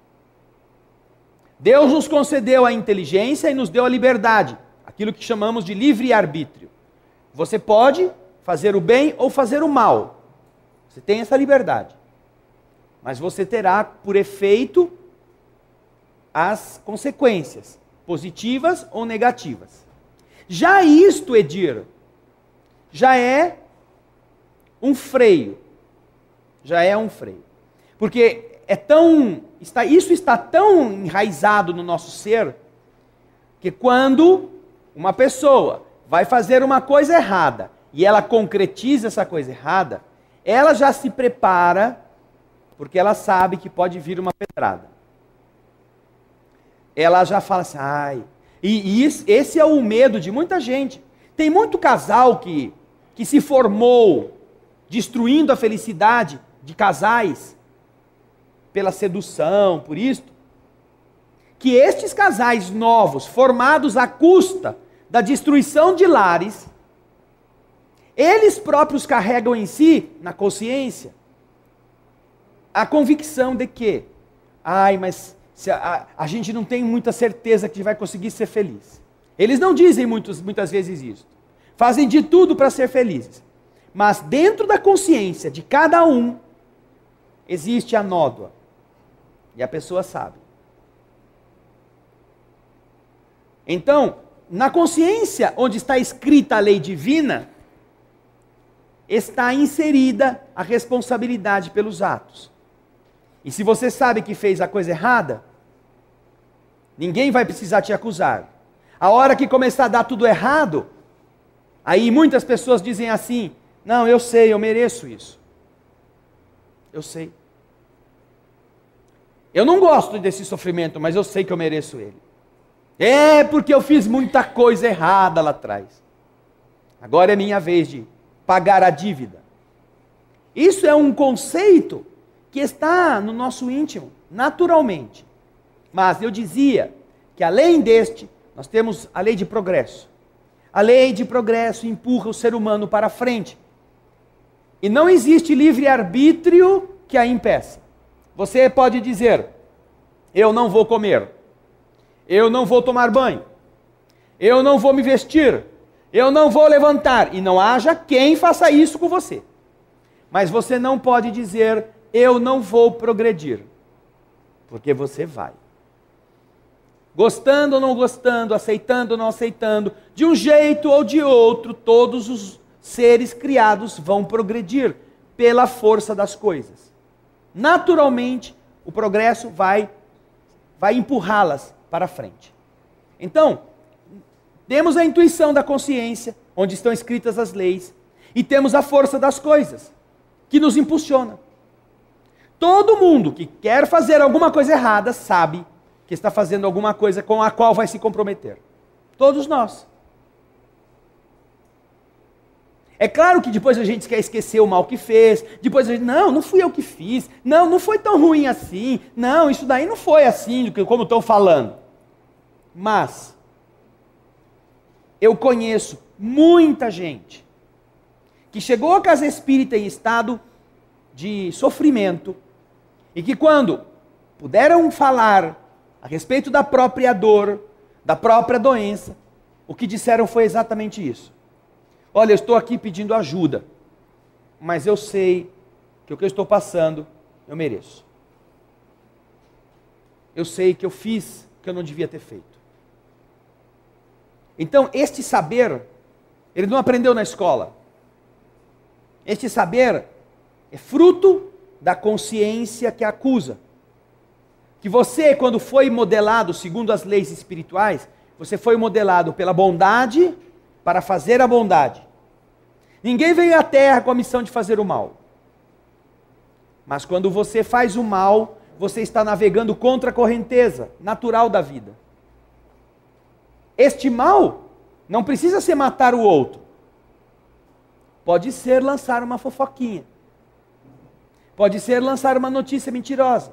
Deus nos concedeu a inteligência e nos deu a liberdade, aquilo que chamamos de livre-arbítrio. Você pode fazer o bem ou fazer o mal. Você tem essa liberdade. Mas você terá, por efeito, as consequências, positivas ou negativas. Já isto, Edir, já é um freio. Já é um freio. Porque isso está tão enraizado no nosso ser, que quando uma pessoa vai fazer uma coisa errada, e ela concretiza essa coisa errada, ela já se prepara, porque ela sabe que pode vir uma pedrada. Ela já fala assim, esse é o medo de muita gente. Tem muito casal que se formou destruindo a felicidade de casais pela sedução, por isto, que estes casais novos, formados à custa da destruição de lares, eles próprios carregam em si, na consciência, a convicção de que, mas a gente não tem muita certeza que vai conseguir ser feliz. Eles não dizem muitas vezes isso. Fazem de tudo para ser felizes. Mas dentro da consciência de cada um, existe a nódoa. E a pessoa sabe. Então, na consciência onde está escrita a lei divina, está inserida a responsabilidade pelos atos. E se você sabe que fez a coisa errada, ninguém vai precisar te acusar. A hora que começar a dar tudo errado, aí muitas pessoas dizem assim: não, eu sei, eu mereço isso. Eu sei. Eu não gosto desse sofrimento, mas eu sei que eu mereço ele. É porque eu fiz muita coisa errada lá atrás. Agora é minha vez de pagar a dívida. Isso é um conceito que está no nosso íntimo, naturalmente. Mas eu dizia que além deste, nós temos a lei de progresso. A lei de progresso empurra o ser humano para frente. E não existe livre-arbítrio que a impeça. Você pode dizer: eu não vou comer, eu não vou tomar banho, eu não vou me vestir, eu não vou levantar. E não haja quem faça isso com você. Mas você não pode dizer: eu não vou progredir. Porque você vai. Gostando ou não gostando, aceitando ou não aceitando, de um jeito ou de outro, todos os seres criados vão progredir pela força das coisas. Naturalmente, o progresso vai empurrá-las para frente. Então, temos a intuição da consciência, onde estão escritas as leis, e temos a força das coisas, que nos impulsiona. Todo mundo que quer fazer alguma coisa errada sabe que está fazendo alguma coisa com a qual vai se comprometer. Todos nós. É claro que depois a gente quer esquecer o mal que fez, depois a gente, não fui eu que fiz, não foi tão ruim assim, não, isso daí não foi assim, como estão falando. Mas, eu conheço muita gente que chegou à casa espírita em estado de sofrimento, e que quando puderam falar a respeito da própria dor, da própria doença, o que disseram foi exatamente isso. Olha, eu estou aqui pedindo ajuda, mas eu sei que o que eu estou passando, eu mereço. Eu sei que eu fiz o que eu não devia ter feito. Então, este saber, ele não aprendeu na escola. Este saber é fruto da consciência que acusa. Que você, quando foi modelado segundo as leis espirituais, você foi modelado pela bondade para fazer a bondade. Ninguém veio à Terra com a missão de fazer o mal. Mas quando você faz o mal, você está navegando contra a correnteza natural da vida. Este mal não precisa ser matar o outro. Pode ser lançar uma fofoquinha. Pode ser lançar uma notícia mentirosa.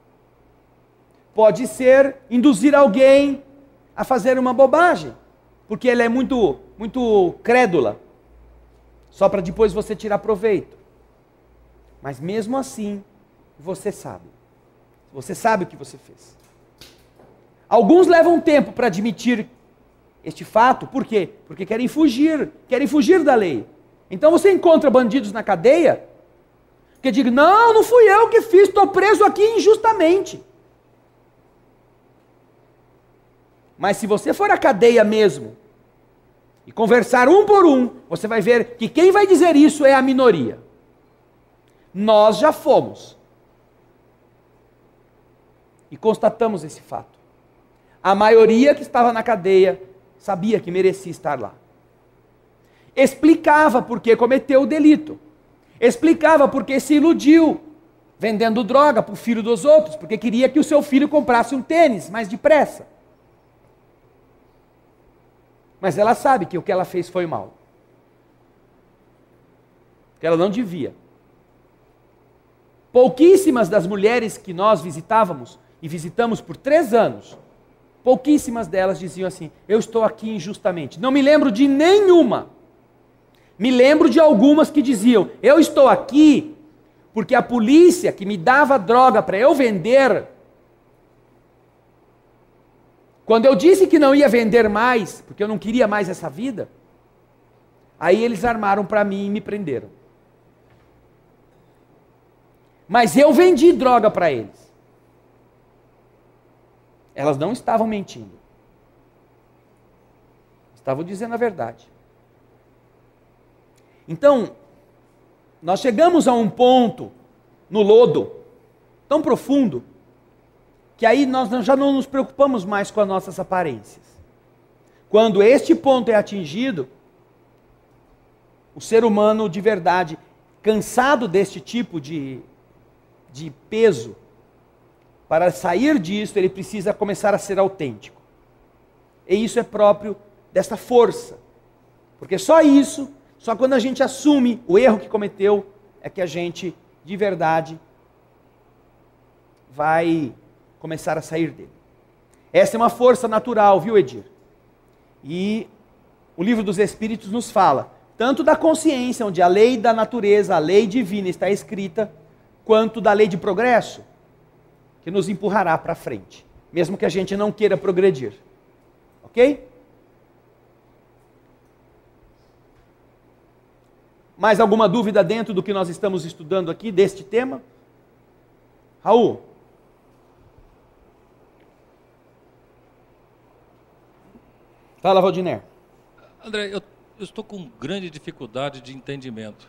Pode ser induzir alguém a fazer uma bobagem, porque ela é muito crédula, só para depois você tirar proveito. Mas mesmo assim, você sabe. Você sabe o que você fez. Alguns levam tempo para admitir este fato, por quê? Porque querem fugir da lei. Então você encontra bandidos na cadeia que dizem: não fui eu que fiz, estou preso aqui injustamente. Mas se você for à cadeia mesmo e conversar um por um, você vai ver que quem vai dizer isso é a minoria. Nós já fomos. E constatamos esse fato. A maioria que estava na cadeia sabia que merecia estar lá. Explicava por que cometeu o delito. Explicava por que se iludiu vendendo droga para o filho dos outros, porque queria que o seu filho comprasse um tênis mais depressa. Mas ela sabe que o que ela fez foi mal. Que ela não devia. Pouquíssimas das mulheres que nós visitávamos, e visitamos por 3 anos, pouquíssimas delas diziam assim: eu estou aqui injustamente. Não me lembro de nenhuma. Me lembro de algumas que diziam: eu estou aqui porque a polícia que me dava droga para eu vender, quando eu disse que não ia vender mais, porque eu não queria mais essa vida, aí eles armaram para mim e me prenderam. Mas eu vendi droga para eles. Elas não estavam mentindo. Estavam dizendo a verdade. Então, nós chegamos a um ponto no lodo tão profundo que aí nós já não nos preocupamos mais com as nossas aparências. Quando este ponto é atingido, o ser humano de verdade, cansado deste tipo de peso, para sair disso, ele precisa começar a ser autêntico. E isso é próprio dessa força. Porque só isso, só quando a gente assume o erro que cometeu, é que a gente, de verdade, vai começar a sair dele. Essa é uma força natural, viu, Edir? E o livro dos Espíritos nos fala, tanto da consciência, onde a lei da natureza, a lei divina está escrita, quanto da lei de progresso, que nos empurrará para frente, mesmo que a gente não queira progredir. Ok? Mais alguma dúvida dentro do que nós estamos estudando aqui, deste tema? Raul? Fala, Valdiner. André, eu estou com grande dificuldade de entendimento.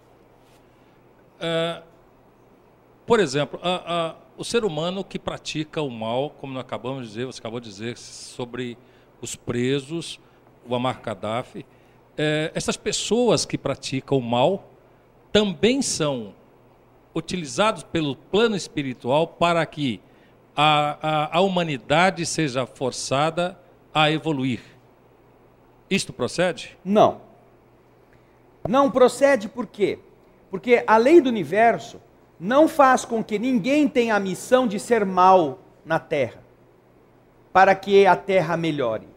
Por exemplo, o ser humano que pratica o mal, como nós acabamos de dizer, você acabou de dizer sobre os presos, o Ammar Gaddafi, essas pessoas que praticam o mal também são utilizados pelo plano espiritual para que a humanidade seja forçada a evoluir. Isto procede? Não. Não procede por quê? Porque a lei do universo não faz com que ninguém tenha a missão de ser mal na Terra, para que a Terra melhore.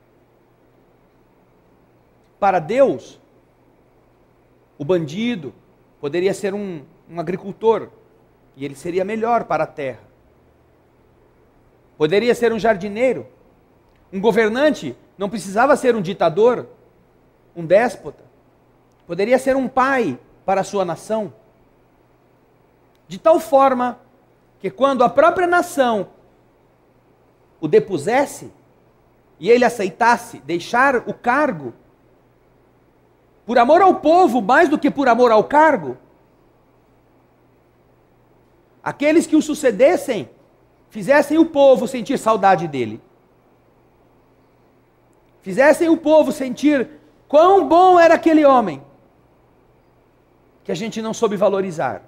Para Deus, o bandido poderia ser um agricultor, e ele seria melhor para a Terra. Poderia ser um jardineiro. Um governante não precisava ser um ditador, um déspota. Poderia ser um pai para a sua nação. De tal forma que quando a própria nação o depusesse e ele aceitasse deixar o cargo, por amor ao povo mais do que por amor ao cargo, aqueles que o sucedessem fizessem o povo sentir saudade dele. Fizessem o povo sentir quão bom era aquele homem, que a gente não soube valorizar.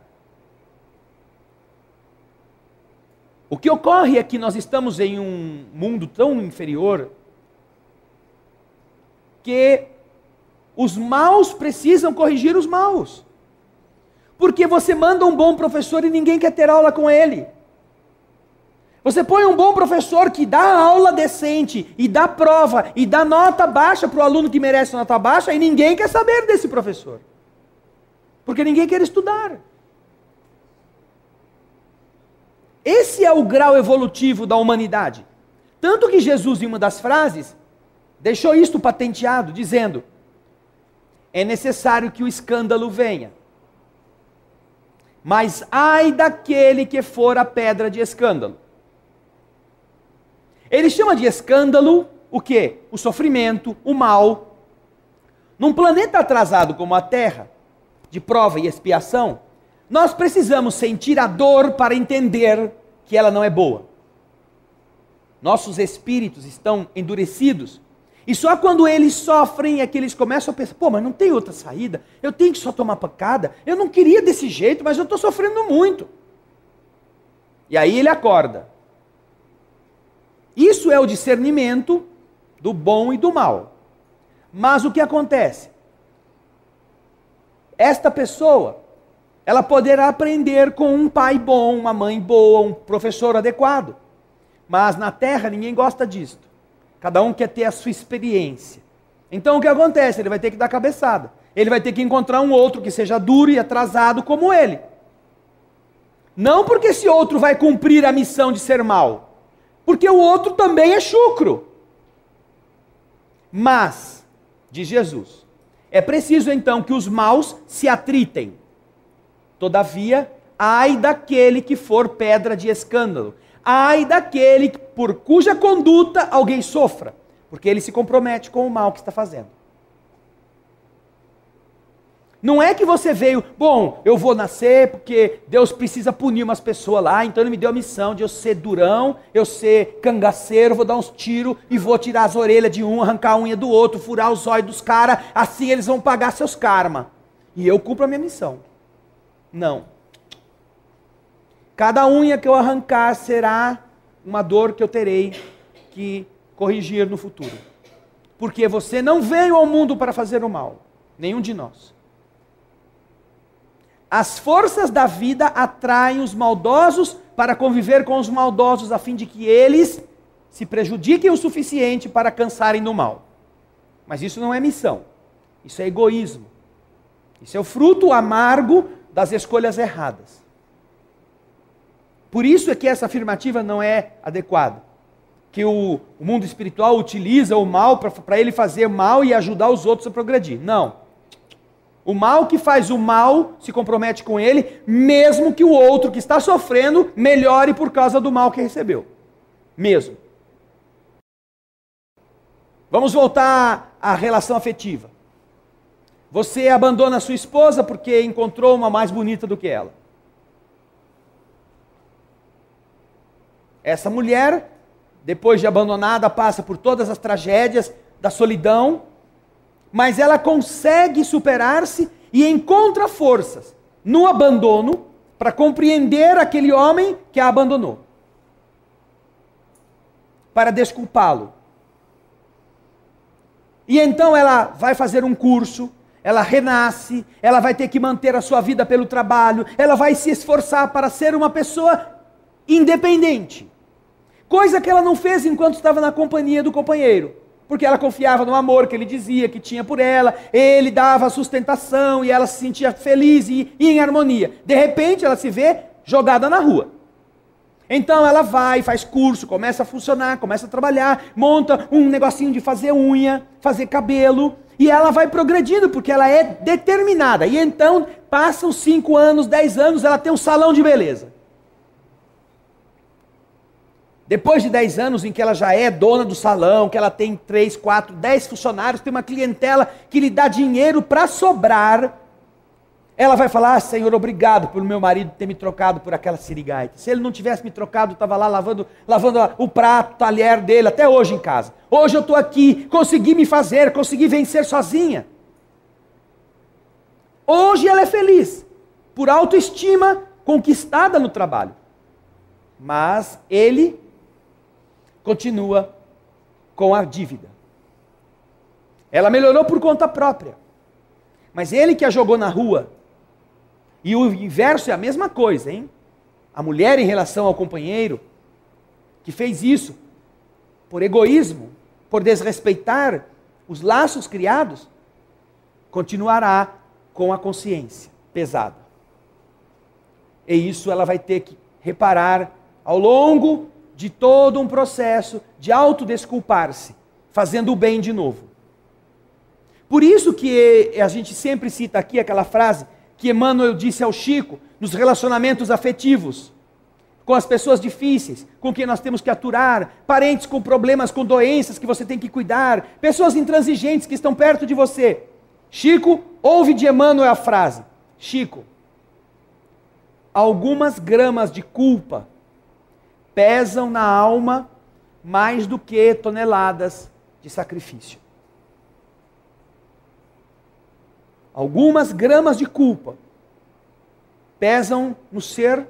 O que ocorre é que nós estamos em um mundo tão inferior, que os maus precisam corrigir os maus. Porque você manda um bom professor e ninguém quer ter aula com ele. Você põe um bom professor que dá aula decente, e dá prova, e dá nota baixa para o aluno que merece nota baixa, e ninguém quer saber desse professor. Porque ninguém quer estudar. Esse é o grau evolutivo da humanidade. Tanto que Jesus, em uma das frases, deixou isto patenteado, dizendo: é necessário que o escândalo venha, mas ai daquele que for a pedra de escândalo. Ele chama de escândalo o quê? O sofrimento, o mal. Num planeta atrasado como a Terra, de prova e expiação, nós precisamos sentir a dor para entender que ela não é boa. Nossos espíritos estão endurecidos, e só quando eles sofrem é que eles começam a pensar: pô, mas não tem outra saída, eu tenho que só tomar pancada, eu não queria desse jeito, mas eu estou sofrendo muito. E aí ele acorda. Isso é o discernimento do bom e do mal. Mas o que acontece? Esta pessoa, ela poderá aprender com um pai bom, uma mãe boa, um professor adequado. Mas na Terra ninguém gosta disso. Cada um quer ter a sua experiência. Então o que acontece? Ele vai ter que dar cabeçada. Ele vai ter que encontrar um outro que seja duro e atrasado como ele. Não porque esse outro vai cumprir a missão de ser mau, porque o outro também é chucro. Mas, diz Jesus, é preciso então que os maus se atritem. Todavia, ai daquele que for pedra de escândalo. Ai daquele por cuja conduta alguém sofra, porque ele se compromete com o mal que está fazendo. Não é que você veio, bom, eu vou nascer porque Deus precisa punir umas pessoas lá, então Ele me deu a missão de eu ser durão, eu ser cangaceiro, vou dar uns tiros e vou tirar as orelhas de um, arrancar a unha do outro, furar os olhos dos caras, assim eles vão pagar seus karma. E eu cumpro a minha missão. Não. Cada unha que eu arrancar será uma dor que eu terei que corrigir no futuro. Porque você não veio ao mundo para fazer o mal, nenhum de nós. As forças da vida atraem os maldosos para conviver com os maldosos, a fim de que eles se prejudiquem o suficiente para cansarem do mal. Mas isso não é missão, isso é egoísmo. Isso é o fruto amargo das escolhas erradas. Por isso é que essa afirmativa não é adequada. Que o mundo espiritual utiliza o mal para ele fazer mal e ajudar os outros a progredir. Não. O mal que faz o mal se compromete com ele, mesmo que o outro que está sofrendo melhore por causa do mal que recebeu. Mesmo. Vamos voltar à relação afetiva. Você abandona a sua esposa porque encontrou uma mais bonita do que ela. Essa mulher, depois de abandonada, passa por todas as tragédias da solidão, mas ela consegue superar-se e encontra forças no abandono para compreender aquele homem que a abandonou, para desculpá-lo. E então ela vai fazer um curso, ela renasce, ela vai ter que manter a sua vida pelo trabalho, ela vai se esforçar para ser uma pessoa independente. Coisa que ela não fez enquanto estava na companhia do companheiro. Porque ela confiava no amor que ele dizia que tinha por ela, ele dava a sustentação e ela se sentia feliz e em harmonia. De repente ela se vê jogada na rua. Então ela vai, faz curso, começa a funcionar, começa a trabalhar, monta um negocinho de fazer unha, fazer cabelo, e ela vai progredindo porque ela é determinada. E então passam 5 anos, 10 anos, ela tem um salão de beleza. Depois de 10 anos em que ela já é dona do salão, que ela tem 3, 4, 10 funcionários, tem uma clientela que lhe dá dinheiro para sobrar, ela vai falar, Senhor, obrigado pelo meu marido ter me trocado por aquela sirigaita. Se ele não tivesse me trocado, eu estava lá lavando o prato, o talher dele, até hoje em casa. Hoje eu estou aqui, consegui me fazer, consegui vencer sozinha. Hoje ela é feliz, por autoestima conquistada no trabalho. Mas ele continua com a dívida. Ela melhorou por conta própria. Mas ele que a jogou na rua. E o inverso é a mesma coisa, hein? A mulher em relação ao companheiro, que fez isso por egoísmo, por desrespeitar os laços criados, continuará com a consciência pesada. E isso ela vai ter que reparar ao longo de todo um processo de autodesculpar-se, fazendo o bem de novo. Por isso que a gente sempre cita aqui aquela frase que Emmanuel disse ao Chico, nos relacionamentos afetivos, com as pessoas difíceis, com quem nós temos que aturar, parentes com problemas, com doenças que você tem que cuidar, pessoas intransigentes que estão perto de você. Chico ouve de Emmanuel a frase, Chico, algumas gramas de culpa pesam na alma mais do que toneladas de sacrifício. Algumas gramas de culpa pesam no ser,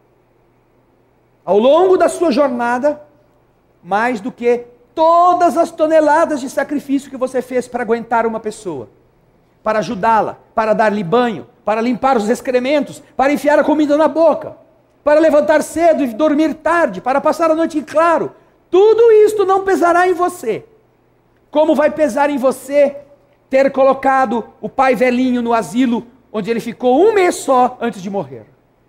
ao longo da sua jornada, mais do que todas as toneladas de sacrifício que você fez para aguentar uma pessoa, para ajudá-la, para dar-lhe banho, para limpar os excrementos, para enfiar a comida na boca, para levantar cedo e dormir tarde, para passar a noite em claro. Tudo isto não pesará em você. Como vai pesar em você ter colocado o pai velhinho no asilo, onde ele ficou 1 mês só antes de morrer?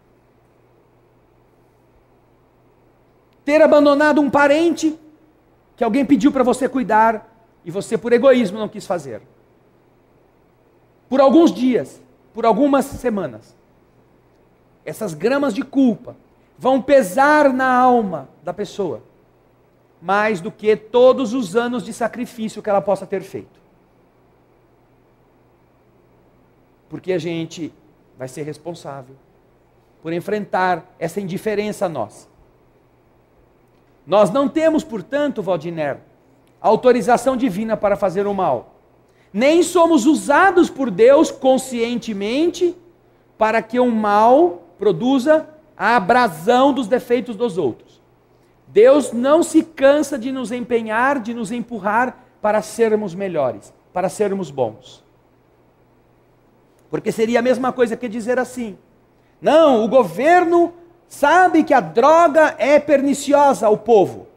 Ter abandonado um parente que alguém pediu para você cuidar e você, por egoísmo, não quis fazer. Por alguns dias, por algumas semanas. Essas gramas de culpa vão pesar na alma da pessoa, mais do que todos os anos de sacrifício que ela possa ter feito. Porque a gente vai ser responsável por enfrentar essa indiferença nossa. Nós não temos, portanto, Valdiner, autorização divina para fazer o mal. Nem somos usados por Deus conscientemente para que o mal produza a abrasão dos defeitos dos outros. Deus não se cansa de nos empenhar, de nos empurrar para sermos melhores, para sermos bons. Porque seria a mesma coisa que dizer assim: não, o governo sabe que a droga é perniciosa ao povo.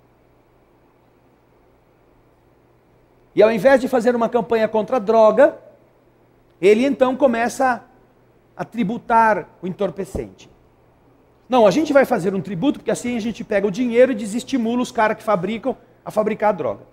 E ao invés de fazer uma campanha contra a droga, ele então começa a tributar o entorpecente. Não, a gente vai fazer um tributo porque assim a gente pega o dinheiro e desestimula os caras que fabricam a fabricar a droga.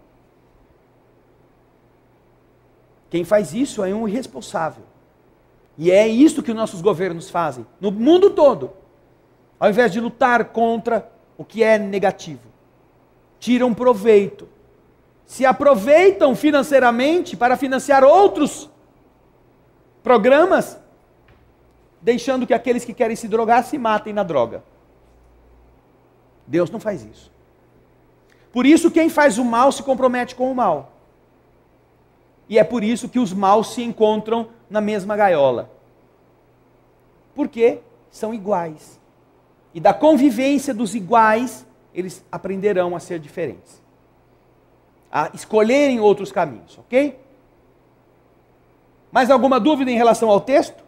Quem faz isso é um irresponsável. E é isso que nossos governos fazem, no mundo todo. Ao invés de lutar contra o que é negativo, tiram proveito. Se aproveitam financeiramente para financiar outros programas, deixando que aqueles que querem se drogar se matem na droga. Deus não faz isso. Por isso, quem faz o mal se compromete com o mal. E é por isso que os maus se encontram na mesma gaiola. Porque são iguais. E da convivência dos iguais, eles aprenderão a ser diferentes. A escolherem outros caminhos, ok? Mais alguma dúvida em relação ao texto?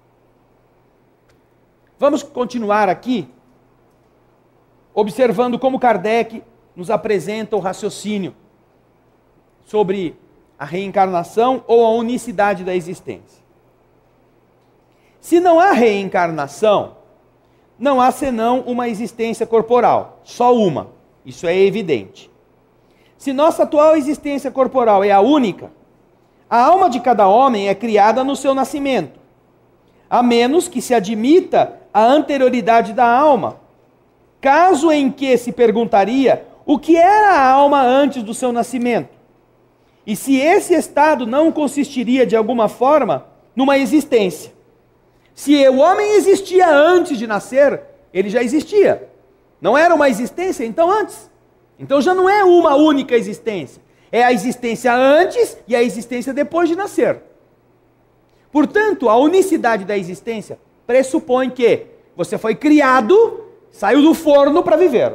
Vamos continuar aqui, observando como Kardec nos apresenta o raciocínio sobre a reencarnação ou a unicidade da existência. Se não há reencarnação, não há senão uma existência corporal, só uma, isso é evidente. Se nossa atual existência corporal é a única, a alma de cada homem é criada no seu nascimento, a menos que se admita a anterioridade da alma, caso em que se perguntaria o que era a alma antes do seu nascimento, e se esse estado não consistiria de alguma forma numa existência. Se o homem existia antes de nascer, ele já existia. Não era uma existência, então antes. Então já não é uma única existência. É a existência antes e a existência depois de nascer. Portanto, a unicidade da existência pressupõe que você foi criado, saiu do forno para viver.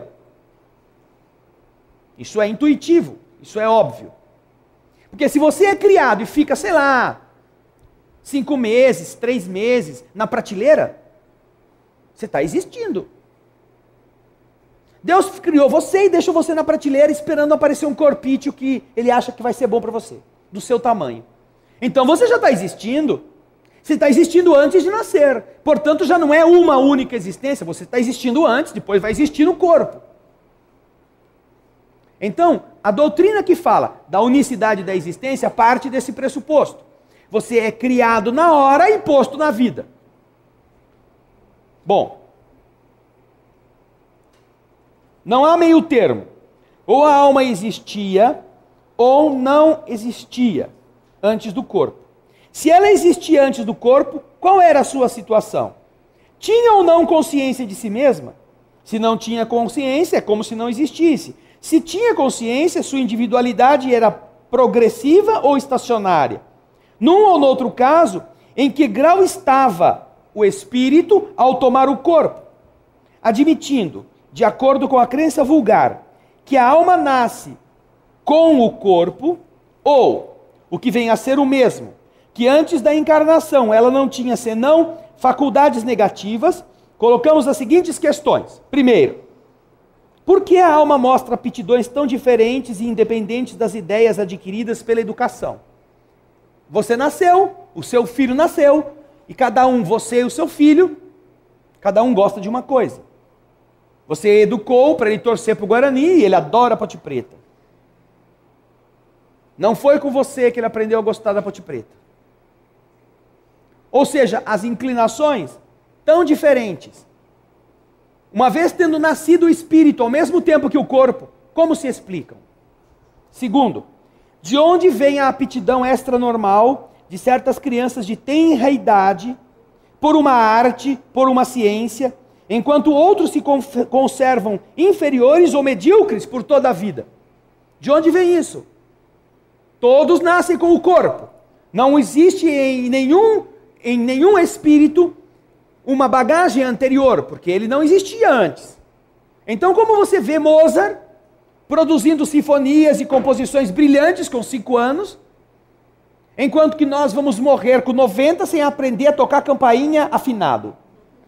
Isso é intuitivo, isso é óbvio. Porque se você é criado e fica, sei lá, 5 meses, 3 meses na prateleira, você está existindo. Deus criou você e deixou você na prateleira esperando aparecer um corpício que ele acha que vai ser bom para você, do seu tamanho. Então você já está existindo. Você está existindo antes de nascer. Portanto, já não é uma única existência. Você está existindo antes, depois vai existir no corpo. Então, a doutrina que fala da unicidade da existência parte desse pressuposto. Você é criado na hora e posto na vida. Bom, não há meio termo. Ou a alma existia, ou não existia antes do corpo. Se ela existia antes do corpo, qual era a sua situação? Tinha ou não consciência de si mesma? Se não tinha consciência, é como se não existisse. Se tinha consciência, sua individualidade era progressiva ou estacionária? Num ou no outro caso, em que grau estava o espírito ao tomar o corpo? Admitindo, de acordo com a crença vulgar, que a alma nasce com o corpo, ou, o que vem a ser o mesmo, que antes da encarnação ela não tinha senão faculdades negativas, colocamos as seguintes questões. Primeiro, por que a alma mostra aptidões tão diferentes e independentes das ideias adquiridas pela educação? Você nasceu, o seu filho nasceu, e cada um, você e o seu filho, cada um gosta de uma coisa. Você educou para ele torcer para o Guarani e ele adora a Ponte Preta. Não foi com você que ele aprendeu a gostar da Ponte Preta. Ou seja, as inclinações tão diferentes. Uma vez tendo nascido o espírito ao mesmo tempo que o corpo, como se explicam? Segundo, de onde vem a aptidão extranormal de certas crianças de tenra idade, por uma arte, por uma ciência, enquanto outros se conservam inferiores ou medíocres por toda a vida. De onde vem isso? Todos nascem com o corpo. Não existe em nenhum espírito uma bagagem anterior, porque ele não existia antes. Então, como você vê Mozart produzindo sinfonias e composições brilhantes com 5 anos, enquanto que nós vamos morrer com 90 sem aprender a tocar campainha afinado?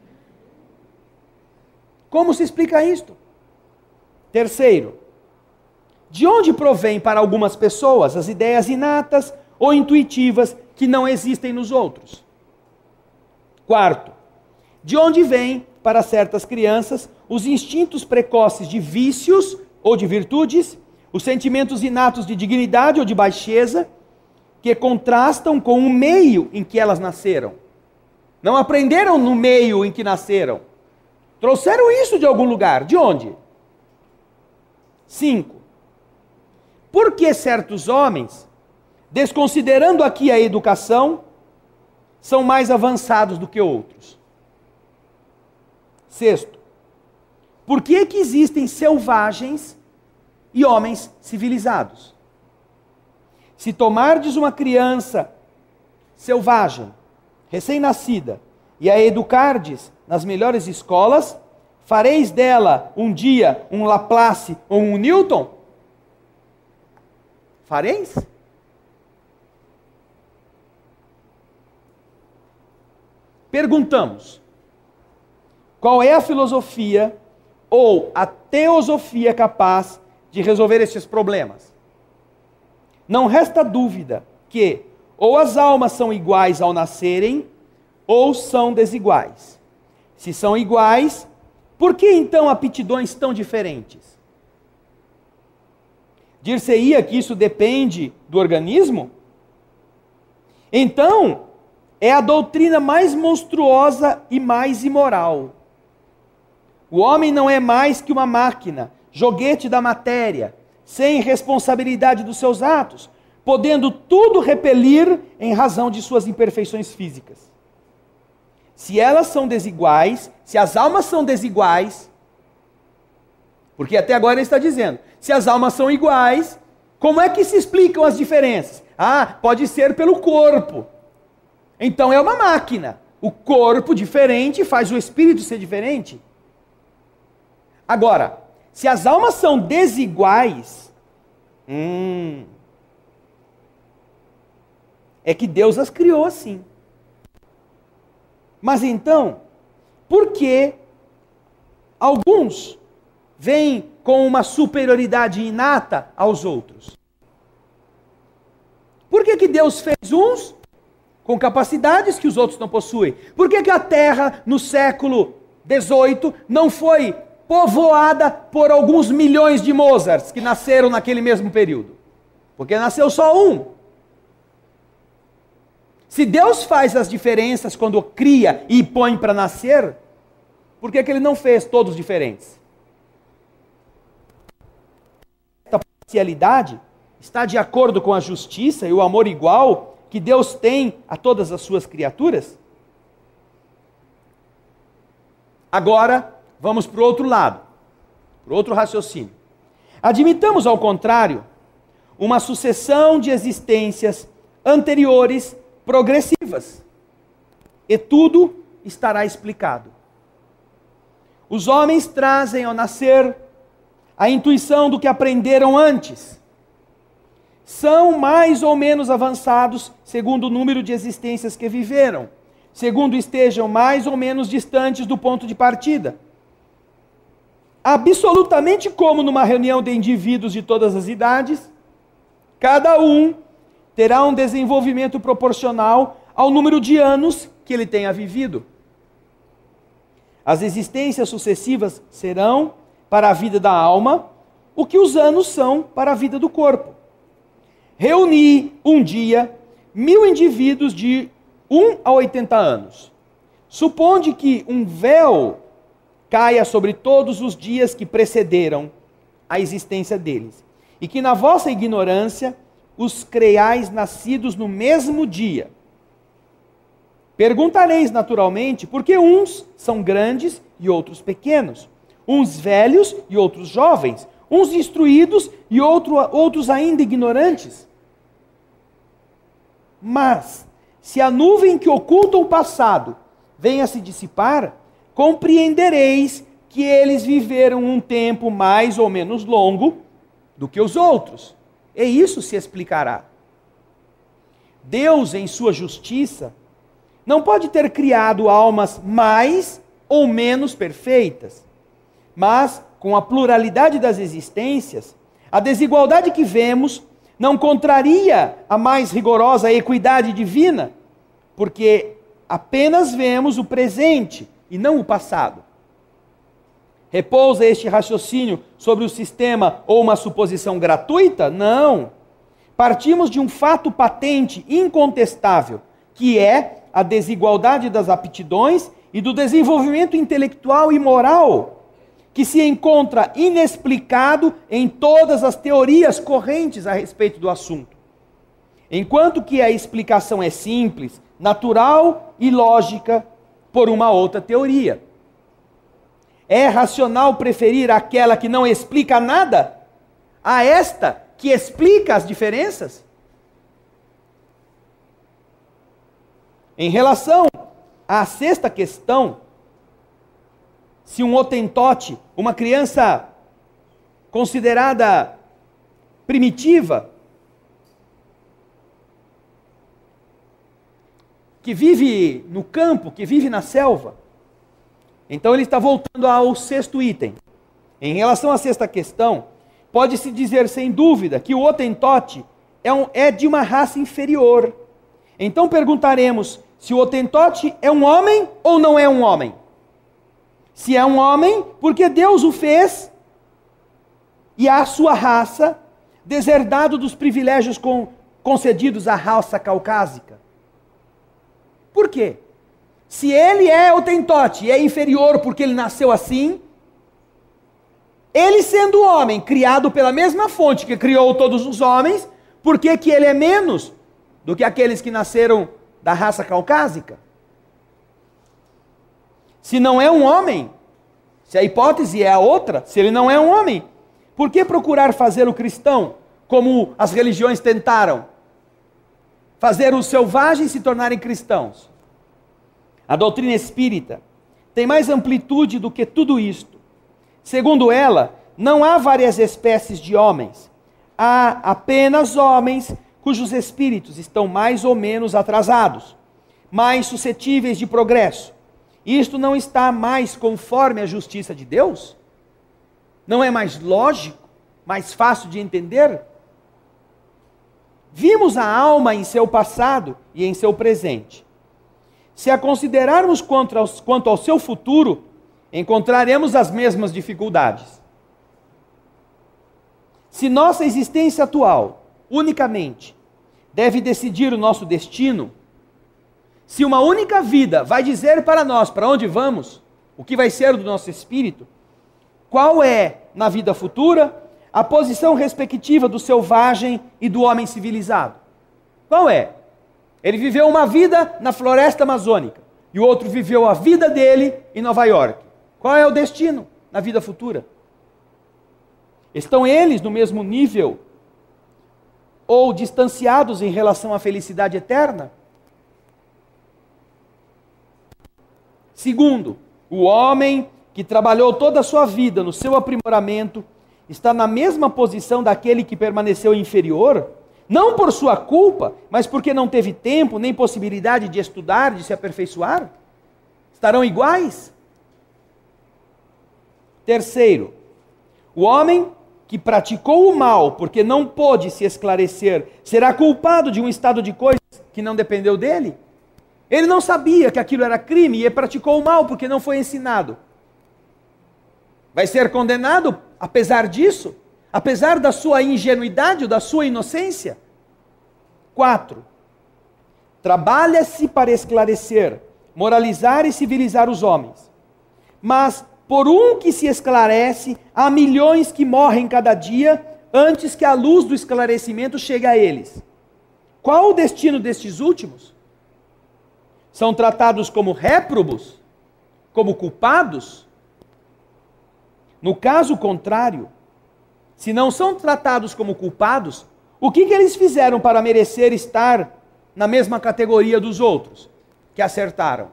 Como se explica isto? Terceiro, de onde provém para algumas pessoas as ideias inatas ou intuitivas que não existem nos outros? Quarto, de onde vêm para certas crianças os instintos precoces de vícios ou de virtudes, os sentimentos inatos de dignidade ou de baixeza, que contrastam com o meio em que elas nasceram? Não aprenderam no meio em que nasceram. Trouxeram isso de algum lugar. De onde? 5. Por que certos homens, desconsiderando aqui a educação, são mais avançados do que outros? 6. Por que que existem selvagens e homens civilizados? Se tomardes uma criança selvagem, recém-nascida, e a educardes nas melhores escolas, fareis dela um dia um Laplace ou um Newton? Fareis? Perguntamos: qual é a filosofia ou a teosofia capaz de resolver estes problemas? Não resta dúvida que ou as almas são iguais ao nascerem, ou são desiguais. Se são iguais, por que então aptidões tão diferentes? Dir-se-ia que isso depende do organismo? Então, é a doutrina mais monstruosa e mais imoral. O homem não é mais que uma máquina, joguete da matéria, sem responsabilidade dos seus atos, podendo tudo repelir em razão de suas imperfeições físicas. Se elas são desiguais, se as almas são desiguais, porque até agora ele está dizendo, se as almas são iguais, como é que se explicam as diferenças? Ah, pode ser pelo corpo. Então é uma máquina. O corpo diferente faz o espírito ser diferente. Agora, se as almas são desiguais, é que Deus as criou assim. Mas então, por que alguns vêm com uma superioridade inata aos outros? Por que Deus fez uns com capacidades que os outros não possuem? Por que a Terra, no século XVIII, não foi povoada por alguns milhões de Mozarts que nasceram naquele mesmo período? Porque nasceu só um. Se Deus faz as diferenças quando cria e põe para nascer, por que Ele não fez todos diferentes? Esta parcialidade está de acordo com a justiça e o amor igual que Deus tem a todas as suas criaturas? Agora, vamos para o outro lado, para o outro raciocínio. Admitamos, ao contrário, uma sucessão de existências anteriores progressivas, e tudo estará explicado. Os homens trazem ao nascer a intuição do que aprenderam antes. São mais ou menos avançados segundo o número de existências que viveram, segundo estejam mais ou menos distantes do ponto de partida. Absolutamente como numa reunião de indivíduos de todas as idades, cada um terá um desenvolvimento proporcional ao número de anos que ele tenha vivido. As existências sucessivas serão, para a vida da alma, o que os anos são para a vida do corpo. Reuni um dia 1000 indivíduos de 1 a 80 anos. Suponde que um véu caia sobre todos os dias que precederam a existência deles, e que na vossa ignorância os creiais nascidos no mesmo dia. Perguntareis naturalmente, por que uns são grandes e outros pequenos? Uns velhos e outros jovens? Uns instruídos e outros ainda ignorantes? Mas, se a nuvem que oculta o passado vem a se dissipar, compreendereis que eles viveram um tempo mais ou menos longo do que os outros. E isso se explicará. Deus, em sua justiça, não pode ter criado almas mais ou menos perfeitas, mas, com a pluralidade das existências, a desigualdade que vemos não contraria a mais rigorosa equidade divina, porque apenas vemos o presente e não o passado. Repousa este raciocínio sobre o sistema ou uma suposição gratuita? Não. Partimos de um fato patente, incontestável, que é a desigualdade das aptidões e do desenvolvimento intelectual e moral, que se encontra inexplicado em todas as teorias correntes a respeito do assunto. Enquanto que a explicação é simples, natural e lógica por uma outra teoria. É racional preferir aquela que não explica nada a esta que explica as diferenças? Em relação à sexta questão, se um hotentote, uma criança considerada primitiva, que vive no campo, que vive na selva, então ele está voltando ao sexto item. Em relação à sexta questão, pode-se dizer sem dúvida que o hotentote é de uma raça inferior. Então perguntaremos se o hotentote é um homem ou não é um homem. Se é um homem, porque Deus o fez e a sua raça deserdado dos privilégios concedidos à raça caucásica. Por quê? Se ele é hotentote e é inferior porque ele nasceu assim, ele sendo homem, criado pela mesma fonte que criou todos os homens, por que que ele é menos do que aqueles que nasceram da raça caucásica? Se não é um homem, se a hipótese é a outra, se ele não é um homem, por que procurar fazer o cristão como as religiões tentaram? Fazer os selvagens se tornarem cristãos. A doutrina espírita tem mais amplitude do que tudo isto. Segundo ela, não há várias espécies de homens. Há apenas homens cujos espíritos estão mais ou menos atrasados, mais suscetíveis de progresso. Isto não está mais conforme a justiça de Deus? Não é mais lógico, mais fácil de entender? Vimos a alma em seu passado e em seu presente. Se a considerarmos quanto ao seu futuro, encontraremos as mesmas dificuldades. Se nossa existência atual, unicamente, deve decidir o nosso destino, se uma única vida vai dizer para nós para onde vamos, o que vai ser do nosso espírito, qual é, na vida futura, a posição respectiva do selvagem e do homem civilizado? Qual é? Ele viveu uma vida na floresta amazônica e o outro viveu a vida dele em Nova York. Qual é o destino na vida futura? Estão eles no mesmo nível ou distanciados em relação à felicidade eterna? Segundo, o homem que trabalhou toda a sua vida no seu aprimoramento está na mesma posição daquele que permaneceu inferior, não por sua culpa, mas porque não teve tempo nem possibilidade de estudar, de se aperfeiçoar? Estarão iguais? Terceiro, o homem que praticou o mal porque não pôde se esclarecer, será culpado de um estado de coisas que não dependeu dele? Ele não sabia que aquilo era crime e praticou o mal porque não foi ensinado. Vai ser condenado apesar disso? Apesar da sua ingenuidade ou da sua inocência? 4. Trabalha-se para esclarecer, moralizar e civilizar os homens. Mas, por um que se esclarece, há milhões que morrem cada dia antes que a luz do esclarecimento chegue a eles. Qual o destino destes últimos? São tratados como réprobos? Como culpados? No caso contrário, se não são tratados como culpados, o que eles fizeram para merecer estar na mesma categoria dos outros que acertaram?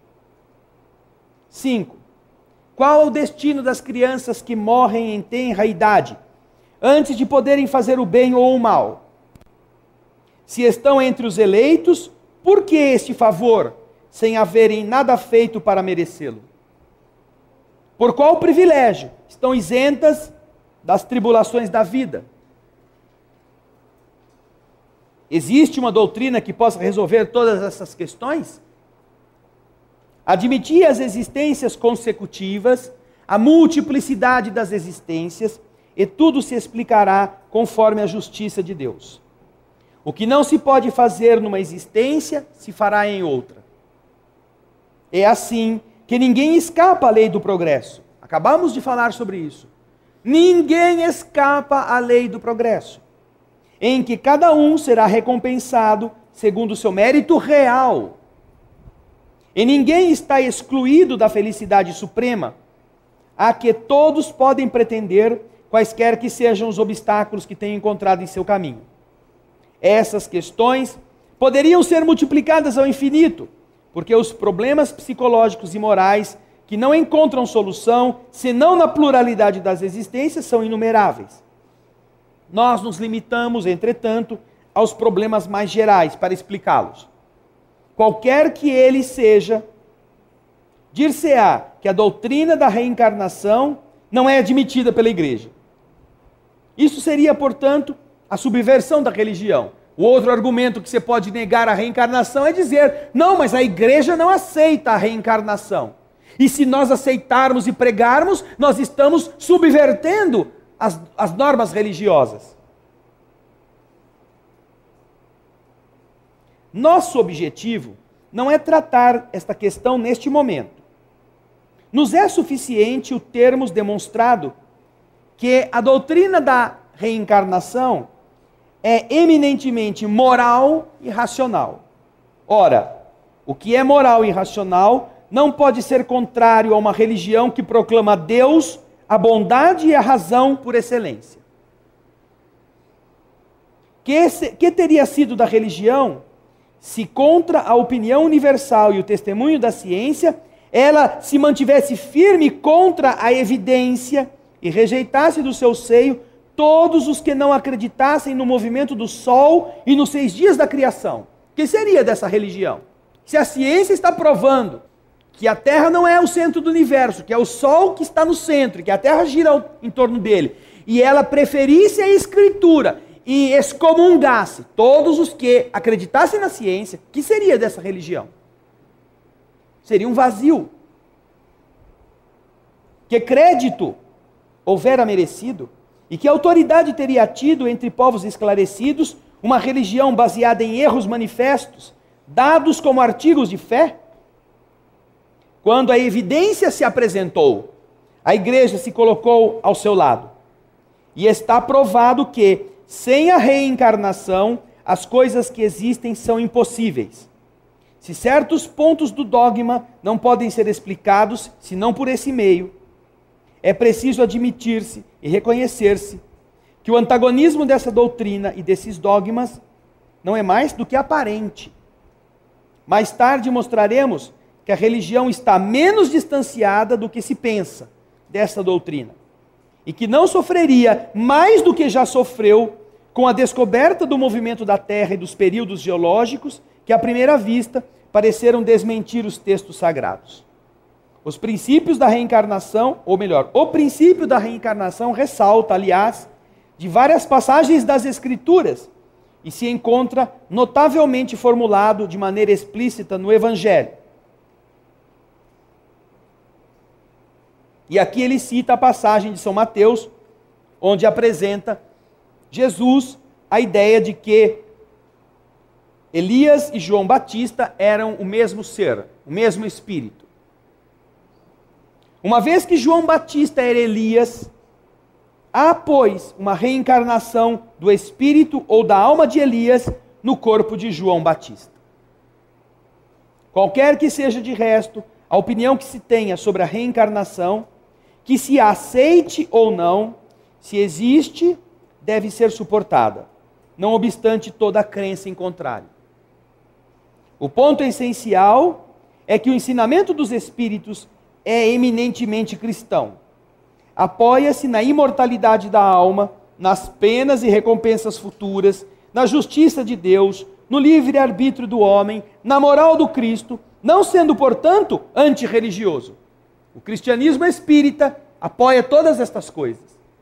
5. Qual é o destino das crianças que morrem em tenra idade, antes de poderem fazer o bem ou o mal? Se estão entre os eleitos, por que este favor, sem haverem nada feito para merecê-lo? Por qual privilégio estão isentas das tribulações da vida? Existe uma doutrina que possa resolver todas essas questões? Admitir as existências consecutivas, a multiplicidade das existências, e tudo se explicará conforme a justiça de Deus. O que não se pode fazer numa existência, se fará em outra. É assim que ninguém escapa à lei do progresso. Acabamos de falar sobre isso. Ninguém escapa à lei do progresso, em que cada um será recompensado segundo o seu mérito real. E ninguém está excluído da felicidade suprema, a que todos podem pretender, quaisquer que sejam os obstáculos que tenham encontrado em seu caminho. Essas questões poderiam ser multiplicadas ao infinito, porque os problemas psicológicos e morais que não encontram solução, senão na pluralidade das existências, são inumeráveis. Nós nos limitamos, entretanto, aos problemas mais gerais para explicá-los. Qualquer que ele seja, dir-se-á que a doutrina da reencarnação não é admitida pela igreja. Isso seria, portanto, a subversão da religião. O outro argumento que você pode negar a reencarnação é dizer, não, mas a igreja não aceita a reencarnação. E se nós aceitarmos e pregarmos, nós estamos subvertendo as normas religiosas. Nosso objetivo não é tratar esta questão neste momento. Nos é suficiente o termos demonstrado que a doutrina da reencarnação é eminentemente moral e racional. Ora, o que é moral e racional não pode ser contrário a uma religião que proclama Deus, a bondade e a razão por excelência. Que teria sido da religião se, contra a opinião universal e o testemunho da ciência, ela se mantivesse firme contra a evidência e rejeitasse do seu seio todos os que não acreditassem no movimento do Sol e nos 6 dias da criação? Que seria dessa religião? Se a ciência está provando que a Terra não é o centro do universo, que é o Sol que está no centro, que a Terra gira em torno dele, e ela preferisse a Escritura e excomungasse todos os que acreditassem na ciência, que seria dessa religião? Seria um vazio. Que crédito houvera merecido e que autoridade teria tido entre povos esclarecidos uma religião baseada em erros manifestos, dados como artigos de fé? Quando a evidência se apresentou, a igreja se colocou ao seu lado. E está provado que, sem a reencarnação, as coisas que existem são impossíveis. Se certos pontos do dogma não podem ser explicados, senão por esse meio, é preciso admitir-se e reconhecer-se que o antagonismo dessa doutrina e desses dogmas não é mais do que aparente. Mais tarde mostraremos que a religião está menos distanciada do que se pensa dessa doutrina, e que não sofreria mais do que já sofreu com a descoberta do movimento da Terra e dos períodos geológicos que, à primeira vista, pareceram desmentir os textos sagrados. Os princípios da reencarnação, ou melhor, o princípio da reencarnação ressalta, aliás, de várias passagens das Escrituras, e se encontra notavelmente formulado de maneira explícita no Evangelho. E aqui ele cita a passagem de São Mateus, onde apresenta Jesus a ideia de que Elias e João Batista eram o mesmo ser, o mesmo espírito. Uma vez que João Batista era Elias, Há, pois, uma reencarnação do espírito ou da alma de Elias no corpo de João Batista. Qualquer que seja de resto a opinião que se tenha sobre a reencarnação, que se aceite ou não, se existe, deve ser suportada, não obstante toda a crença em contrário. O ponto essencial é que o ensinamento dos espíritos é eminentemente cristão. Apoia-se na imortalidade da alma, nas penas e recompensas futuras, na justiça de Deus, no livre-arbítrio do homem, na moral do Cristo, não sendo, portanto, antirreligioso. O cristianismo espírita apoia todas estas coisas.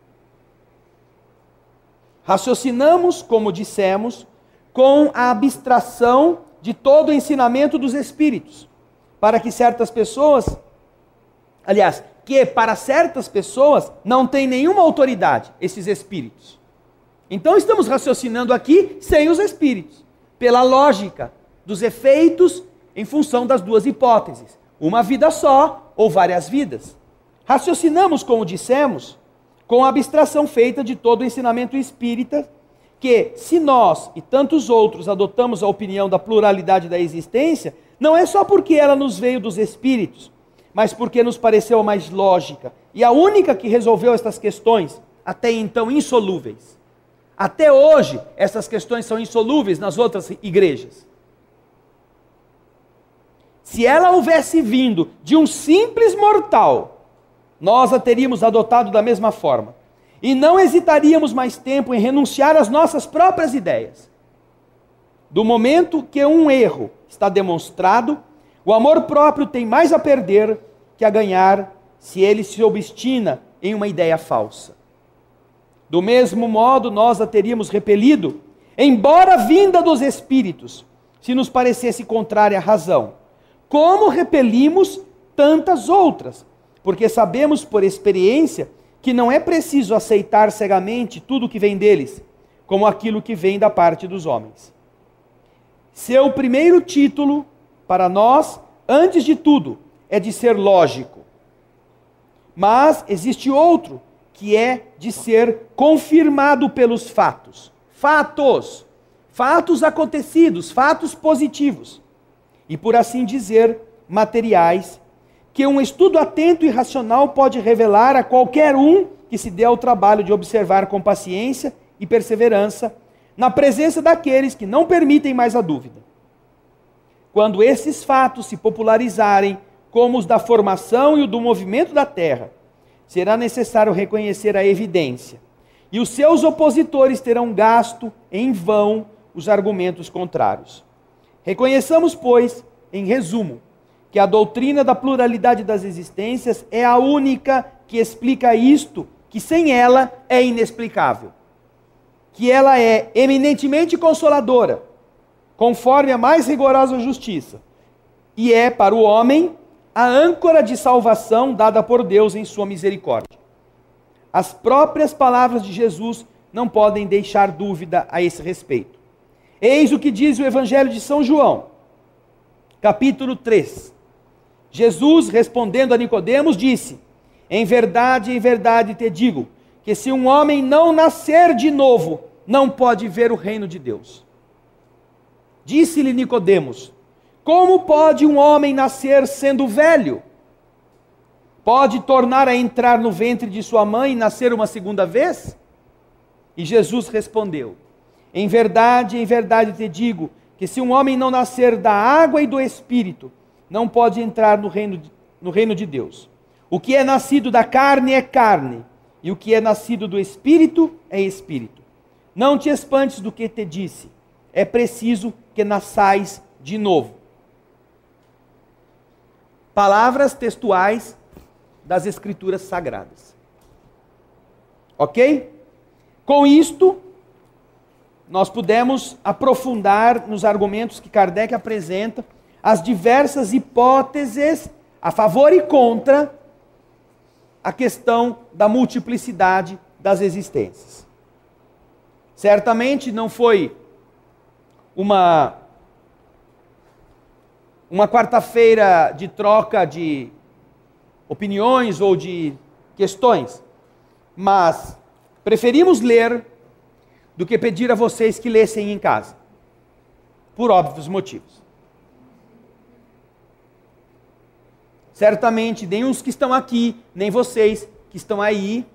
Raciocinamos, como dissemos, com a abstração de todo o ensinamento dos espíritos, para que certas pessoas, aliás, que para certas pessoas não tem nenhuma autoridade, esses espíritos. Então estamos raciocinando aqui sem os espíritos, pela lógica dos efeitos em função das duas hipóteses, uma vida só ou várias vidas. Raciocinamos, como dissemos, com a abstração feita de todo o ensinamento espírita, que se nós e tantos outros adotamos a opinião da pluralidade da existência, não é só porque ela nos veio dos espíritos, mas porque nos pareceu a mais lógica e a única que resolveu estas questões, até então insolúveis. Até hoje, essas questões são insolúveis nas outras igrejas. Se ela houvesse vindo de um simples mortal, nós a teríamos adotado da mesma forma. E não hesitaríamos mais tempo em renunciar às nossas próprias ideias. Do momento que um erro está demonstrado, o amor próprio tem mais a perder que a ganhar se ele se obstina em uma ideia falsa. Do mesmo modo, nós a teríamos repelido, embora vinda dos espíritos, se nos parecesse contrária à razão. Como repelimos tantas outras, porque sabemos por experiência que não é preciso aceitar cegamente tudo que vem deles, como aquilo que vem da parte dos homens. Seu primeiro título, para nós, antes de tudo, é de ser lógico. Mas existe outro, que é de ser confirmado pelos fatos. Fatos! Fatos acontecidos, fatos positivos. E por assim dizer, materiais, que um estudo atento e racional pode revelar a qualquer um que se dê ao trabalho de observar com paciência e perseverança, na presença daqueles que não permitem mais a dúvida. Quando esses fatos se popularizarem como os da formação e o do movimento da Terra, será necessário reconhecer a evidência, e os seus opositores terão gasto em vão os argumentos contrários. Reconheçamos, pois, em resumo, que a doutrina da pluralidade das existências é a única que explica isto, que sem ela é inexplicável. Que ela é eminentemente consoladora, conforme a mais rigorosa justiça, e é para o homem a âncora de salvação dada por Deus em sua misericórdia. As próprias palavras de Jesus não podem deixar dúvida a esse respeito. Eis o que diz o Evangelho de São João, capítulo 3. Jesus, respondendo a Nicodemos, disse: em verdade te digo, que se um homem não nascer de novo, não pode ver o reino de Deus. Disse-lhe Nicodemos: como pode um homem nascer sendo velho? Pode tornar a entrar no ventre de sua mãe e nascer uma segunda vez? E Jesus respondeu: em verdade te digo, que se um homem não nascer da água e do Espírito, não pode entrar no reino de Deus. O que é nascido da carne é carne, e o que é nascido do Espírito é Espírito. Não te espantes do que te disse, é preciso que nasçais de novo. Palavras textuais das Escrituras Sagradas. Ok? Com isto, nós pudemos aprofundar nos argumentos que Kardec apresenta, as diversas hipóteses a favor e contra a questão da multiplicidade das existências. Certamente não foi uma quarta-feira de troca de opiniões ou de questões, mas preferimos ler do que pedir a vocês que lessem em casa, por óbvios motivos. Certamente, nem os que estão aqui, nem vocês que estão aí,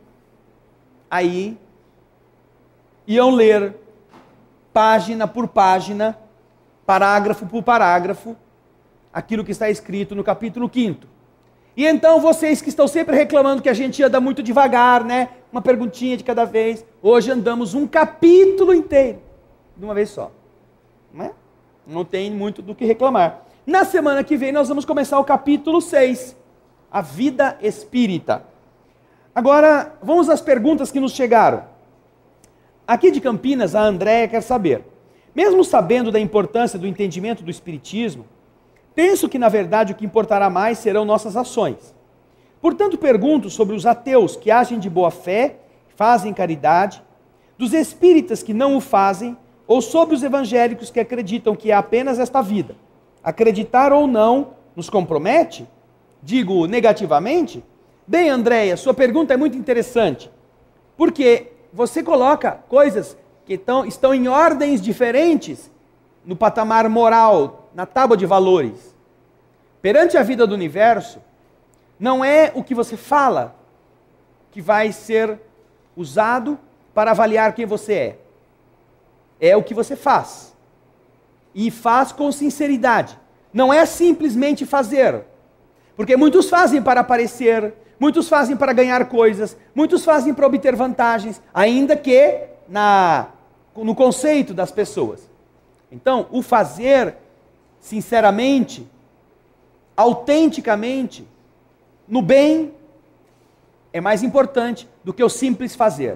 iam ler página por página, parágrafo por parágrafo, aquilo que está escrito no capítulo 5º. E então vocês que estão sempre reclamando que a gente anda muito devagar, né? Uma perguntinha de cada vez. Hoje andamos um capítulo inteiro, de uma vez só. Não tem muito do que reclamar. Na semana que vem nós vamos começar o capítulo 6, a vida espírita. Agora, vamos às perguntas que nos chegaram. Aqui de Campinas, a Andréia quer saber: mesmo sabendo da importância do entendimento do espiritismo, penso que na verdade o que importará mais serão nossas ações. Portanto, pergunto sobre os ateus que agem de boa fé, fazem caridade, dos espíritas que não o fazem, ou sobre os evangélicos que acreditam que é apenas esta vida. Acreditar ou não nos compromete? Digo negativamente? Bem, Andréia, sua pergunta é muito interessante, porque você coloca coisas que estão em ordens diferentes no patamar moral, na tábua de valores. Perante a vida do universo, não é o que você fala que vai ser usado para avaliar quem você é. É o que você faz. E faz com sinceridade. Não é simplesmente fazer. Porque muitos fazem para aparecer, muitos fazem para ganhar coisas, muitos fazem para obter vantagens, ainda que no conceito das pessoas. Então, o fazer sinceramente, autenticamente, no bem, é mais importante do que o simples fazer.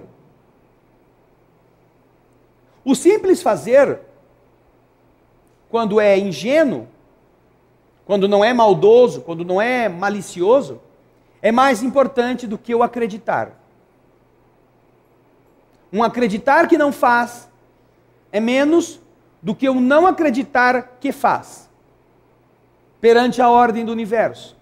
O simples fazer, quando é ingênuo, quando não é maldoso, quando não é malicioso, é mais importante do que o acreditar. Um acreditar que não faz é menos do que o não acreditar que faz, perante a ordem do universo.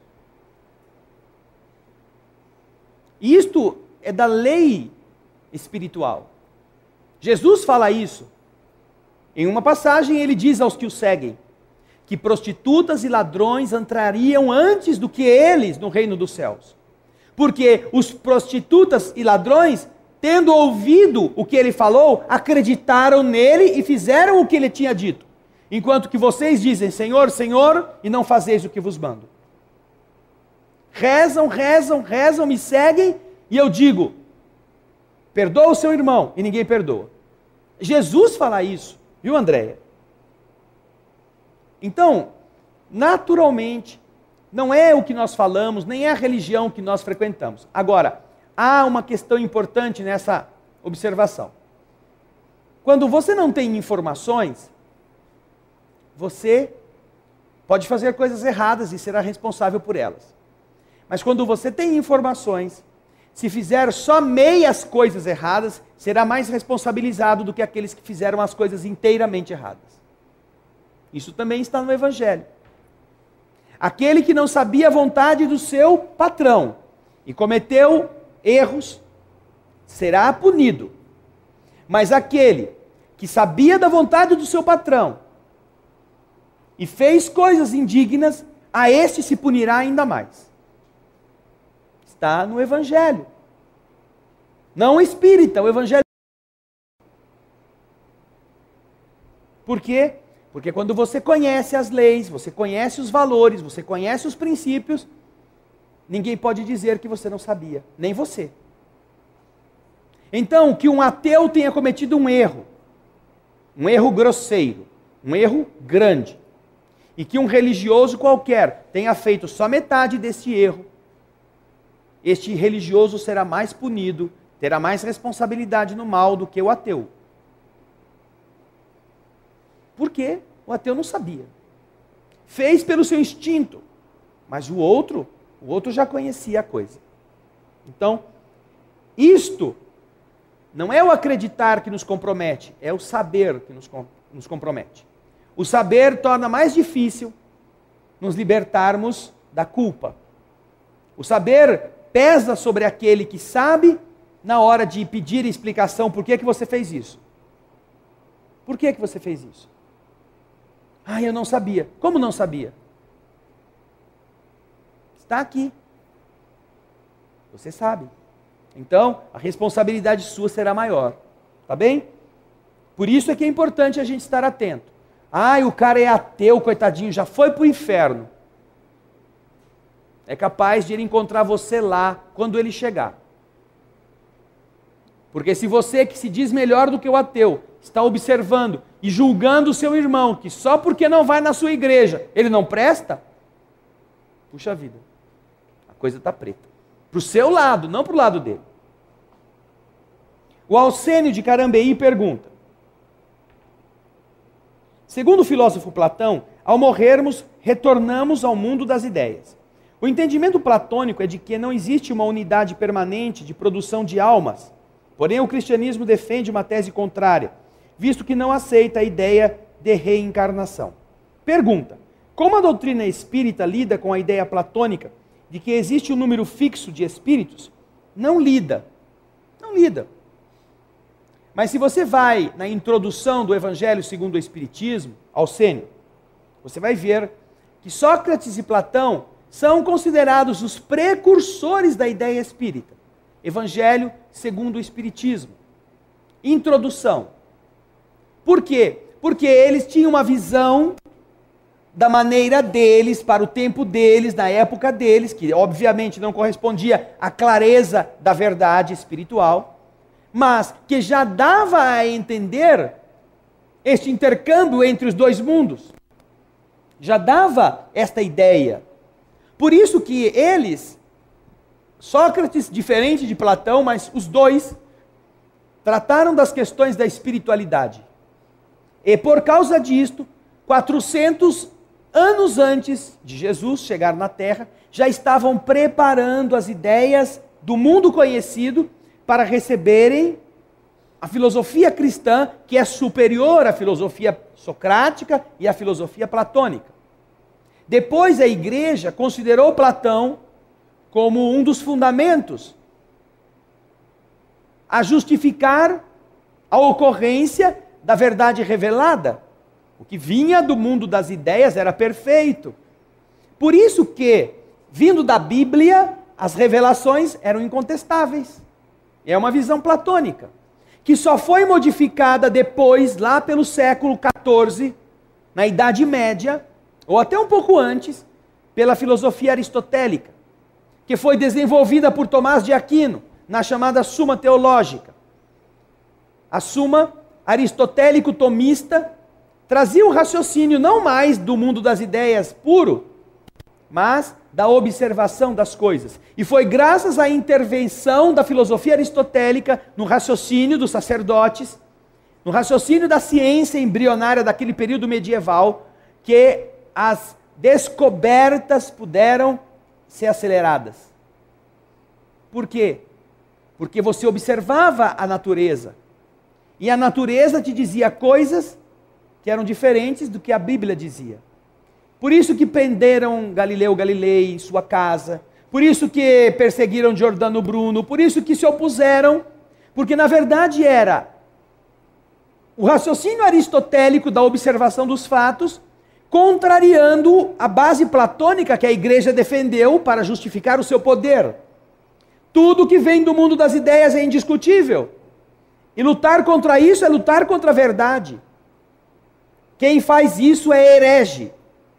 E isto é da lei espiritual. Jesus fala isso. Em uma passagem ele diz aos que o seguem que prostitutas e ladrões entrariam antes do que eles no reino dos céus. Porque os prostitutas e ladrões, tendo ouvido o que ele falou, acreditaram nele e fizeram o que ele tinha dito. Enquanto que vocês dizem, Senhor, Senhor, e não fazeis o que vos mando. Rezam, me seguem, e eu digo, perdoa o seu irmão, e ninguém perdoa. Jesus fala isso, viu, Andréia? Então, naturalmente, não é o que nós falamos, nem é a religião que nós frequentamos. Agora, há uma questão importante nessa observação. Quando você não tem informações, você pode fazer coisas erradas e será responsável por elas. Mas quando você tem informações, se fizer só meias coisas erradas, será mais responsabilizado do que aqueles que fizeram as coisas inteiramente erradas. Isso também está no Evangelho. Aquele que não sabia a vontade do seu patrão e cometeu erros, será punido. Mas aquele que sabia da vontade do seu patrão e fez coisas indignas, a este se punirá ainda mais. Está no Evangelho. Não o espírita, o Evangelho. Por quê? Porque quando você conhece as leis, você conhece os valores, você conhece os princípios, ninguém pode dizer que você não sabia, nem você. Então, que um ateu tenha cometido um erro grosseiro, um erro grande, e que um religioso qualquer tenha feito só metade desse erro, este religioso será mais punido, terá mais responsabilidade no mal do que o ateu. Por quê? O ateu não sabia. Fez pelo seu instinto, mas o outro já conhecia a coisa. Então, isto não é o acreditar que nos compromete, é o saber que nos compromete. O saber torna mais difícil nos libertarmos da culpa. O saber pesa sobre aquele que sabe na hora de pedir explicação por que você fez isso. Por que você fez isso? Ah, eu não sabia. Como não sabia? Está aqui. Você sabe. Então, a responsabilidade sua será maior. Tá bem? Por isso é que é importante a gente estar atento. Ah, o cara é ateu, coitadinho, já foi para o inferno. É capaz de ele encontrar você lá quando ele chegar. Porque se você, que se diz melhor do que o ateu, está observando e julgando o seu irmão, que só porque não vai na sua igreja, ele não presta, puxa vida, a coisa está preta. Para o seu lado, não para o lado dele. O Alcênio de Carambeí pergunta: segundo o filósofo Platão, ao morrermos, retornamos ao mundo das ideias. O entendimento platônico é de que não existe uma unidade permanente de produção de almas. Porém, o cristianismo defende uma tese contrária, visto que não aceita a ideia de reencarnação. Pergunta: como a doutrina espírita lida com a ideia platônica de que existe um número fixo de espíritos? Não lida. Não lida. Mas se você vai na introdução do Evangelho segundo o Espiritismo, Alcênio, você vai ver que Sócrates e Platão são considerados os precursores da ideia espírita. Evangelho segundo o Espiritismo. Introdução. Por quê? Porque eles tinham uma visão da maneira deles, para o tempo deles, na época deles, que obviamente não correspondia à clareza da verdade espiritual, mas que já dava a entender este intercâmbio entre os dois mundos. Já dava esta ideia. Por isso que eles, Sócrates, diferente de Platão, mas os dois, trataram das questões da espiritualidade. E por causa disto, 400 anos antes de Jesus chegar na Terra, já estavam preparando as ideias do mundo conhecido para receberem a filosofia cristã, que é superior à filosofia socrática e à filosofia platônica. Depois a igreja considerou Platão como um dos fundamentos a justificar a ocorrência da verdade revelada. O que vinha do mundo das ideias era perfeito. Por isso que, vindo da Bíblia, as revelações eram incontestáveis. É uma visão platônica, que só foi modificada depois, lá pelo século XIV, na Idade Média, ou até um pouco antes, pela filosofia aristotélica, que foi desenvolvida por Tomás de Aquino, na chamada Suma Teológica. A Suma aristotélico-tomista trazia o raciocínio não mais do mundo das ideias puro, mas da observação das coisas. E foi graças à intervenção da filosofia aristotélica no raciocínio dos sacerdotes, no raciocínio da ciência embrionária daquele período medieval, que as descobertas puderam ser aceleradas. Por quê? Porque você observava a natureza, e a natureza te dizia coisas que eram diferentes do que a Bíblia dizia. Por isso que prenderam Galileu Galilei em sua casa, por isso que perseguiram Giordano Bruno, por isso que se opuseram, porque na verdade era o raciocínio aristotélico da observação dos fatos, contrariando a base platônica que a igreja defendeu para justificar o seu poder. Tudo que vem do mundo das ideias é indiscutível. E lutar contra isso é lutar contra a verdade. Quem faz isso é herege.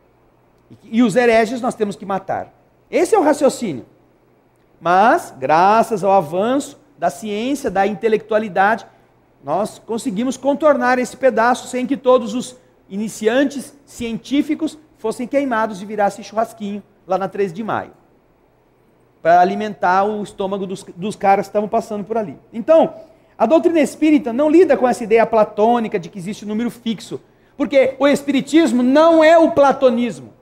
E os hereges nós temos que matar. Esse é o raciocínio. Mas, graças ao avanço da ciência, da intelectualidade, nós conseguimos contornar esse pedaço sem que todos os iniciantes científicos fossem queimados e virassem churrasquinho lá na 13 de maio. Para alimentar o estômago dos caras que estavam passando por ali. Então, a doutrina espírita não lida com essa ideia platônica de que existe um número fixo. Porque o espiritismo não é o platonismo.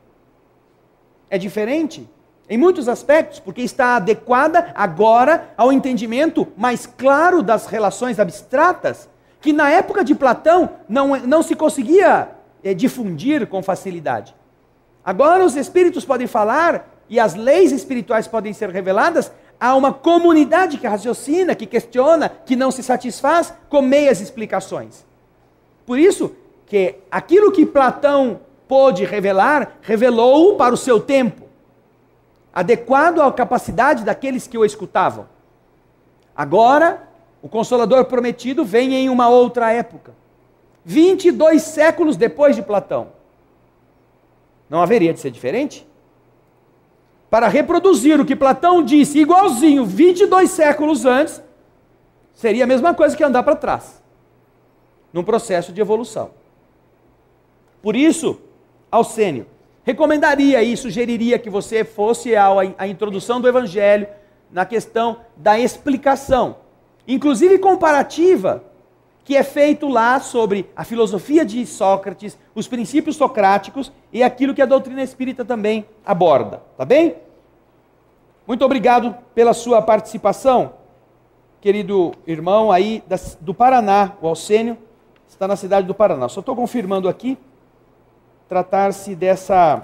É diferente em muitos aspectos, porque está adequada agora ao entendimento mais claro das relações abstratas, que na época de Platão não se conseguia difundir com facilidade. Agora os espíritos podem falar e as leis espirituais podem ser reveladas há uma comunidade que raciocina, que questiona, que não se satisfaz com meias explicações. Por isso que aquilo que Platão pôde revelar, revelou para o seu tempo, adequado à capacidade daqueles que o escutavam. Agora, o Consolador prometido vem em uma outra época. 22 séculos depois de Platão. Não haveria de ser diferente? Para reproduzir o que Platão disse igualzinho 22 séculos antes, seria a mesma coisa que andar para trás, num processo de evolução. Por isso, Alcênio, recomendaria e sugeriria que você fosse à introdução do Evangelho, na questão da explicação, inclusive comparativa, que é feito lá sobre a filosofia de Sócrates, os princípios socráticos e aquilo que a doutrina espírita também aborda, tá bem? Muito obrigado pela sua participação, querido irmão aí do Paraná, o Alcênio, está na cidade do Paraná. Só estou confirmando aqui, tratar-se dessa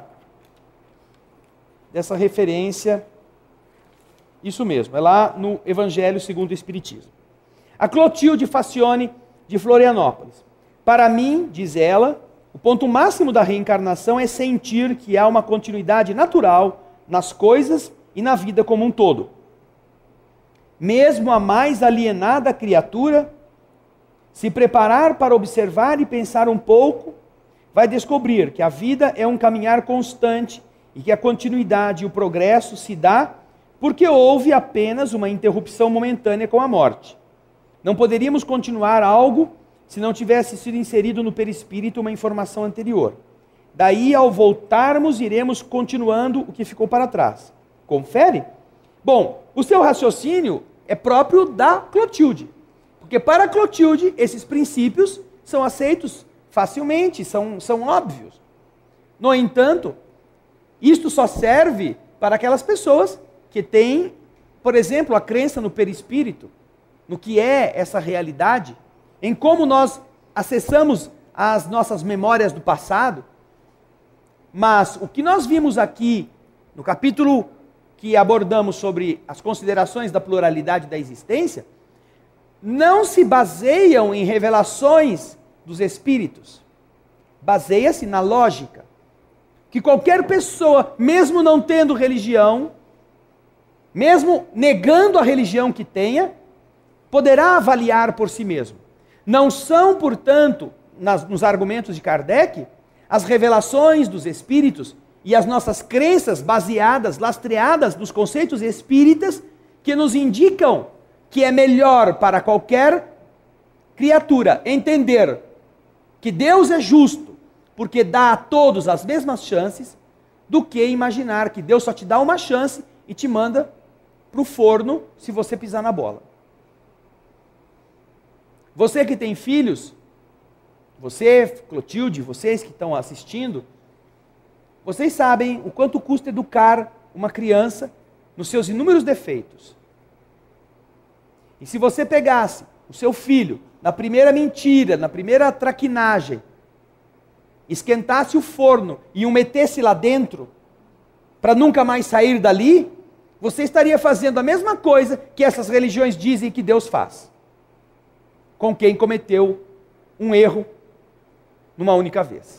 referência, isso mesmo, é lá no Evangelho segundo o Espiritismo. A Clotilde Facione, de Florianópolis. Para mim, diz ela, o ponto máximo da reencarnação é sentir que há uma continuidade natural nas coisas e na vida como um todo. Mesmo a mais alienada criatura, se preparar para observar e pensar um pouco, vai descobrir que a vida é um caminhar constante e que a continuidade e o progresso se dá porque houve apenas uma interrupção momentânea com a morte. Não poderíamos continuar algo se não tivesse sido inserido no perispírito uma informação anterior. Daí, ao voltarmos, iremos continuando o que ficou para trás. Confere? Bom, o seu raciocínio é próprio da Clotilde. Porque para Clotilde, esses princípios são aceitos facilmente, são óbvios. No entanto, isto só serve para aquelas pessoas que têm, por exemplo, a crença no perispírito, no que é essa realidade, em como nós acessamos as nossas memórias do passado. Mas o que nós vimos aqui, no capítulo que abordamos sobre as considerações da pluralidade da existência, não se baseiam em revelações dos espíritos. Baseia-se na lógica. Que qualquer pessoa, mesmo não tendo religião, mesmo negando a religião que tenha, poderá avaliar por si mesmo. Não são, portanto, nos argumentos de Kardec, as revelações dos espíritos e as nossas crenças baseadas, lastreadas nos conceitos espíritas, que nos indicam que é melhor para qualquer criatura entender que Deus é justo, porque dá a todos as mesmas chances, do que imaginar que Deus só te dá uma chance e te manda para o forno se você pisar na bola. Você que tem filhos, você, Clotilde, vocês que estão assistindo, vocês sabem o quanto custa educar uma criança nos seus inúmeros defeitos. E se você pegasse o seu filho na primeira mentira, na primeira traquinagem, esquentasse o forno e o metesse lá dentro, para nunca mais sair dali, você estaria fazendo a mesma coisa que essas religiões dizem que Deus faz com quem cometeu um erro numa única vez.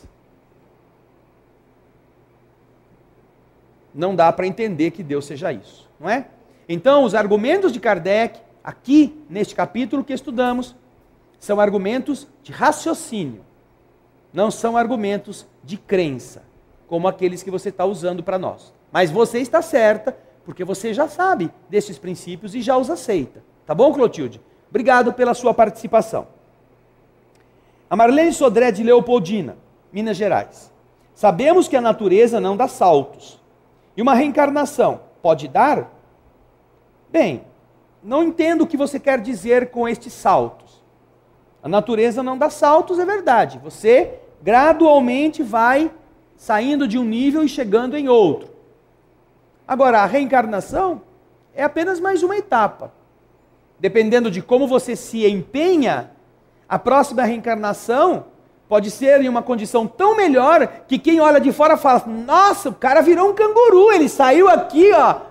Não dá para entender que Deus seja isso, não é? Então, os argumentos de Kardec, aqui neste capítulo que estudamos, são argumentos de raciocínio, não são argumentos de crença, como aqueles que você está usando para nós. Mas você está certa, porque você já sabe desses princípios e já os aceita. Tá bom, Clotilde? Obrigado pela sua participação. A Marlene Sodré de Leopoldina, Minas Gerais. Sabemos que a natureza não dá saltos. E uma reencarnação pode dar? Bem, não entendo o que você quer dizer com estes saltos. A natureza não dá saltos, é verdade. Você gradualmente vai saindo de um nível e chegando em outro. Agora, a reencarnação é apenas mais uma etapa. Dependendo de como você se empenha, a próxima reencarnação pode ser em uma condição tão melhor que quem olha de fora fala: nossa, o cara virou um canguru, ele saiu aqui, ó,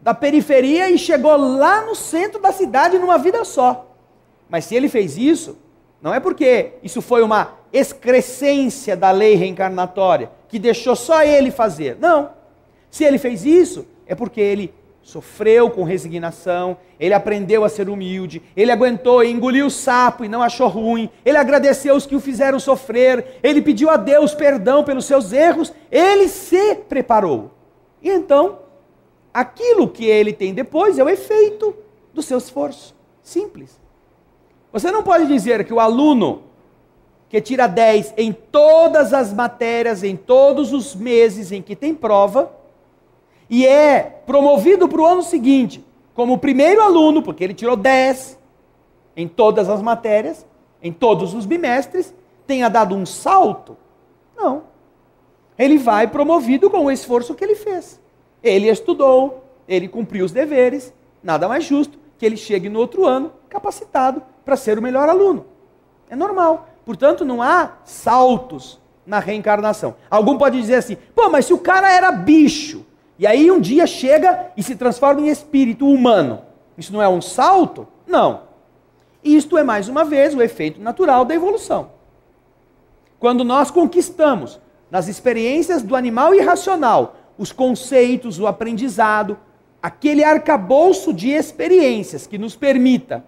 da periferia e chegou lá no centro da cidade numa vida só. Mas se ele fez isso, não é porque isso foi uma excrescência da lei reencarnatória, que deixou só ele fazer. Não. Se ele fez isso, é porque ele sofreu com resignação, ele aprendeu a ser humilde, ele aguentou e engoliu o sapo e não achou ruim, ele agradeceu os que o fizeram sofrer, ele pediu a Deus perdão pelos seus erros, ele se preparou. E então, aquilo que ele tem depois é o efeito do seu esforço. Simples. Você não pode dizer que o aluno que tira 10 em todas as matérias, em todos os meses em que tem prova, e é promovido para o ano seguinte como o primeiro aluno, porque ele tirou 10 em todas as matérias, em todos os bimestres, tenha dado um salto. Não. Ele vai promovido com o esforço que ele fez. Ele estudou, ele cumpriu os deveres, nada mais justo que ele chegue no outro ano capacitado para ser o melhor aluno. É normal. Portanto, não há saltos na reencarnação. Algum pode dizer assim, pô, mas se o cara era bicho, e aí um dia chega e se transforma em espírito humano, isso não é um salto? Não. Isto é, mais uma vez, o efeito natural da evolução. Quando nós conquistamos, nas experiências do animal irracional, os conceitos, o aprendizado, aquele arcabouço de experiências que nos permita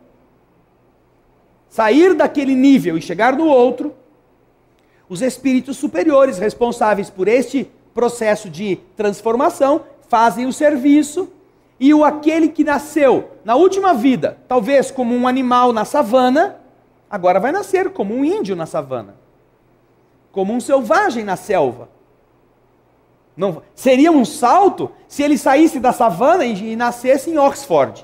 sair daquele nível e chegar no outro, os espíritos superiores responsáveis por este processo de transformação fazem o serviço, e aquele que nasceu na última vida, talvez como um animal na savana, agora vai nascer como um índio na savana, como um selvagem na selva. Não, seria um salto se ele saísse da savana e nascesse em Oxford.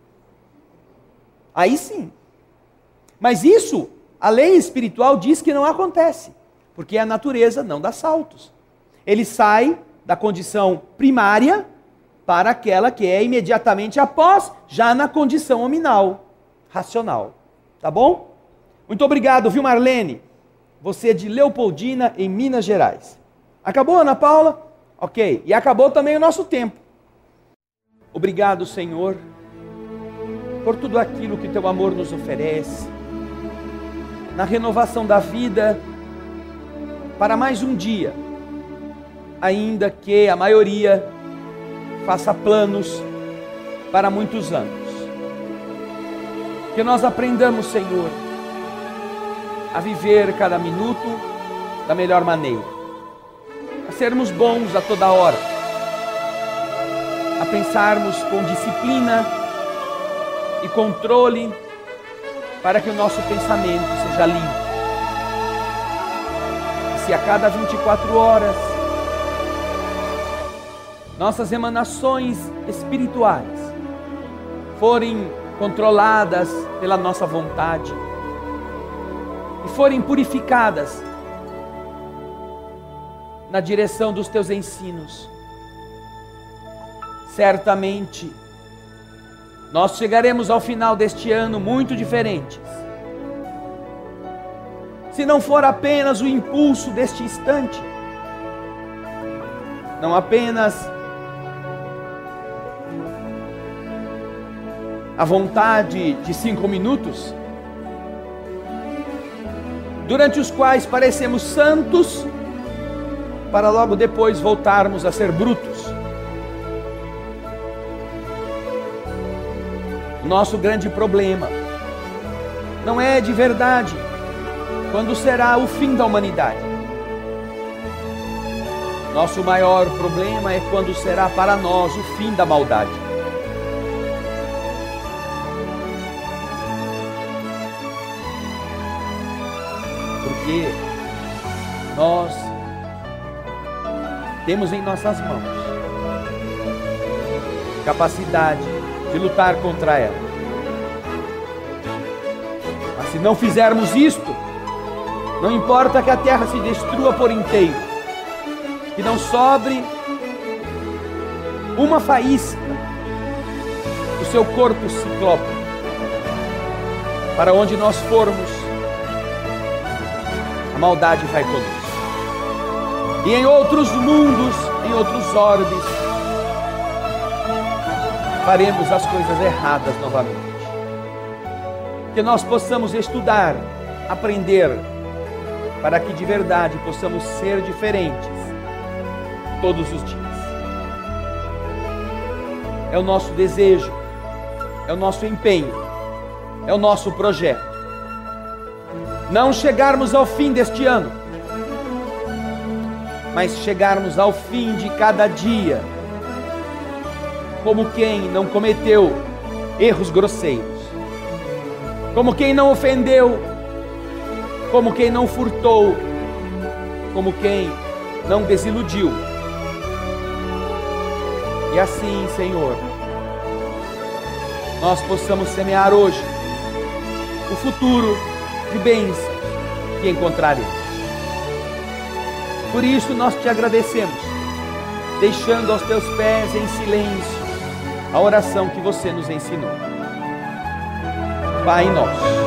Aí sim. Mas isso, a lei espiritual diz que não acontece, porque a natureza não dá saltos. Ele sai da condição primária para aquela que é imediatamente após, já na condição hominal, racional. Tá bom? Muito obrigado, viu, Marlene? Você é de Leopoldina, em Minas Gerais. Acabou, Ana Paula? Ok. E acabou também o nosso tempo. Obrigado, Senhor, por tudo aquilo que Teu amor nos oferece, na renovação da vida, para mais um dia, ainda que a maioria faça planos para muitos anos. Que nós aprendamos, Senhor, a viver cada minuto da melhor maneira, a sermos bons a toda hora, a pensarmos com disciplina e controle para que o nosso pensamento seja limpo. E se a cada 24 horas nossas emanações espirituais forem controladas pela nossa vontade e forem purificadas na direção dos Teus ensinos, certamente nós chegaremos ao final deste ano muito diferentes. Se não for apenas o impulso deste instante, não apenas a vontade de 5 minutos, durante os quais parecemos santos, para logo depois voltarmos a ser brutos. O nosso grande problema não é de verdade quando será o fim da humanidade. Nosso maior problema é quando será para nós o fim da maldade. Porque nós temos em nossas mãos capacidade de lutar contra ela. Mas se não fizermos isto, não importa que a terra se destrua por inteiro, que não sobre uma faísca do seu corpo ciclope, para onde nós formos, a maldade vai conosco. E em outros mundos, em outros orbes, faremos as coisas erradas novamente. Que nós possamos estudar, aprender, para que de verdade possamos ser diferentes todos os dias. É o nosso desejo, é o nosso empenho, é o nosso projeto. Não chegarmos ao fim deste ano, mas chegarmos ao fim de cada dia, como quem não cometeu erros grosseiros, como quem não ofendeu, como quem não furtou, como quem não desiludiu. E assim, Senhor, nós possamos semear hoje o futuro de bênçãos que encontraremos. Por isso nós te agradecemos, deixando aos teus pés em silêncio a oração que você nos ensinou. Pai nosso,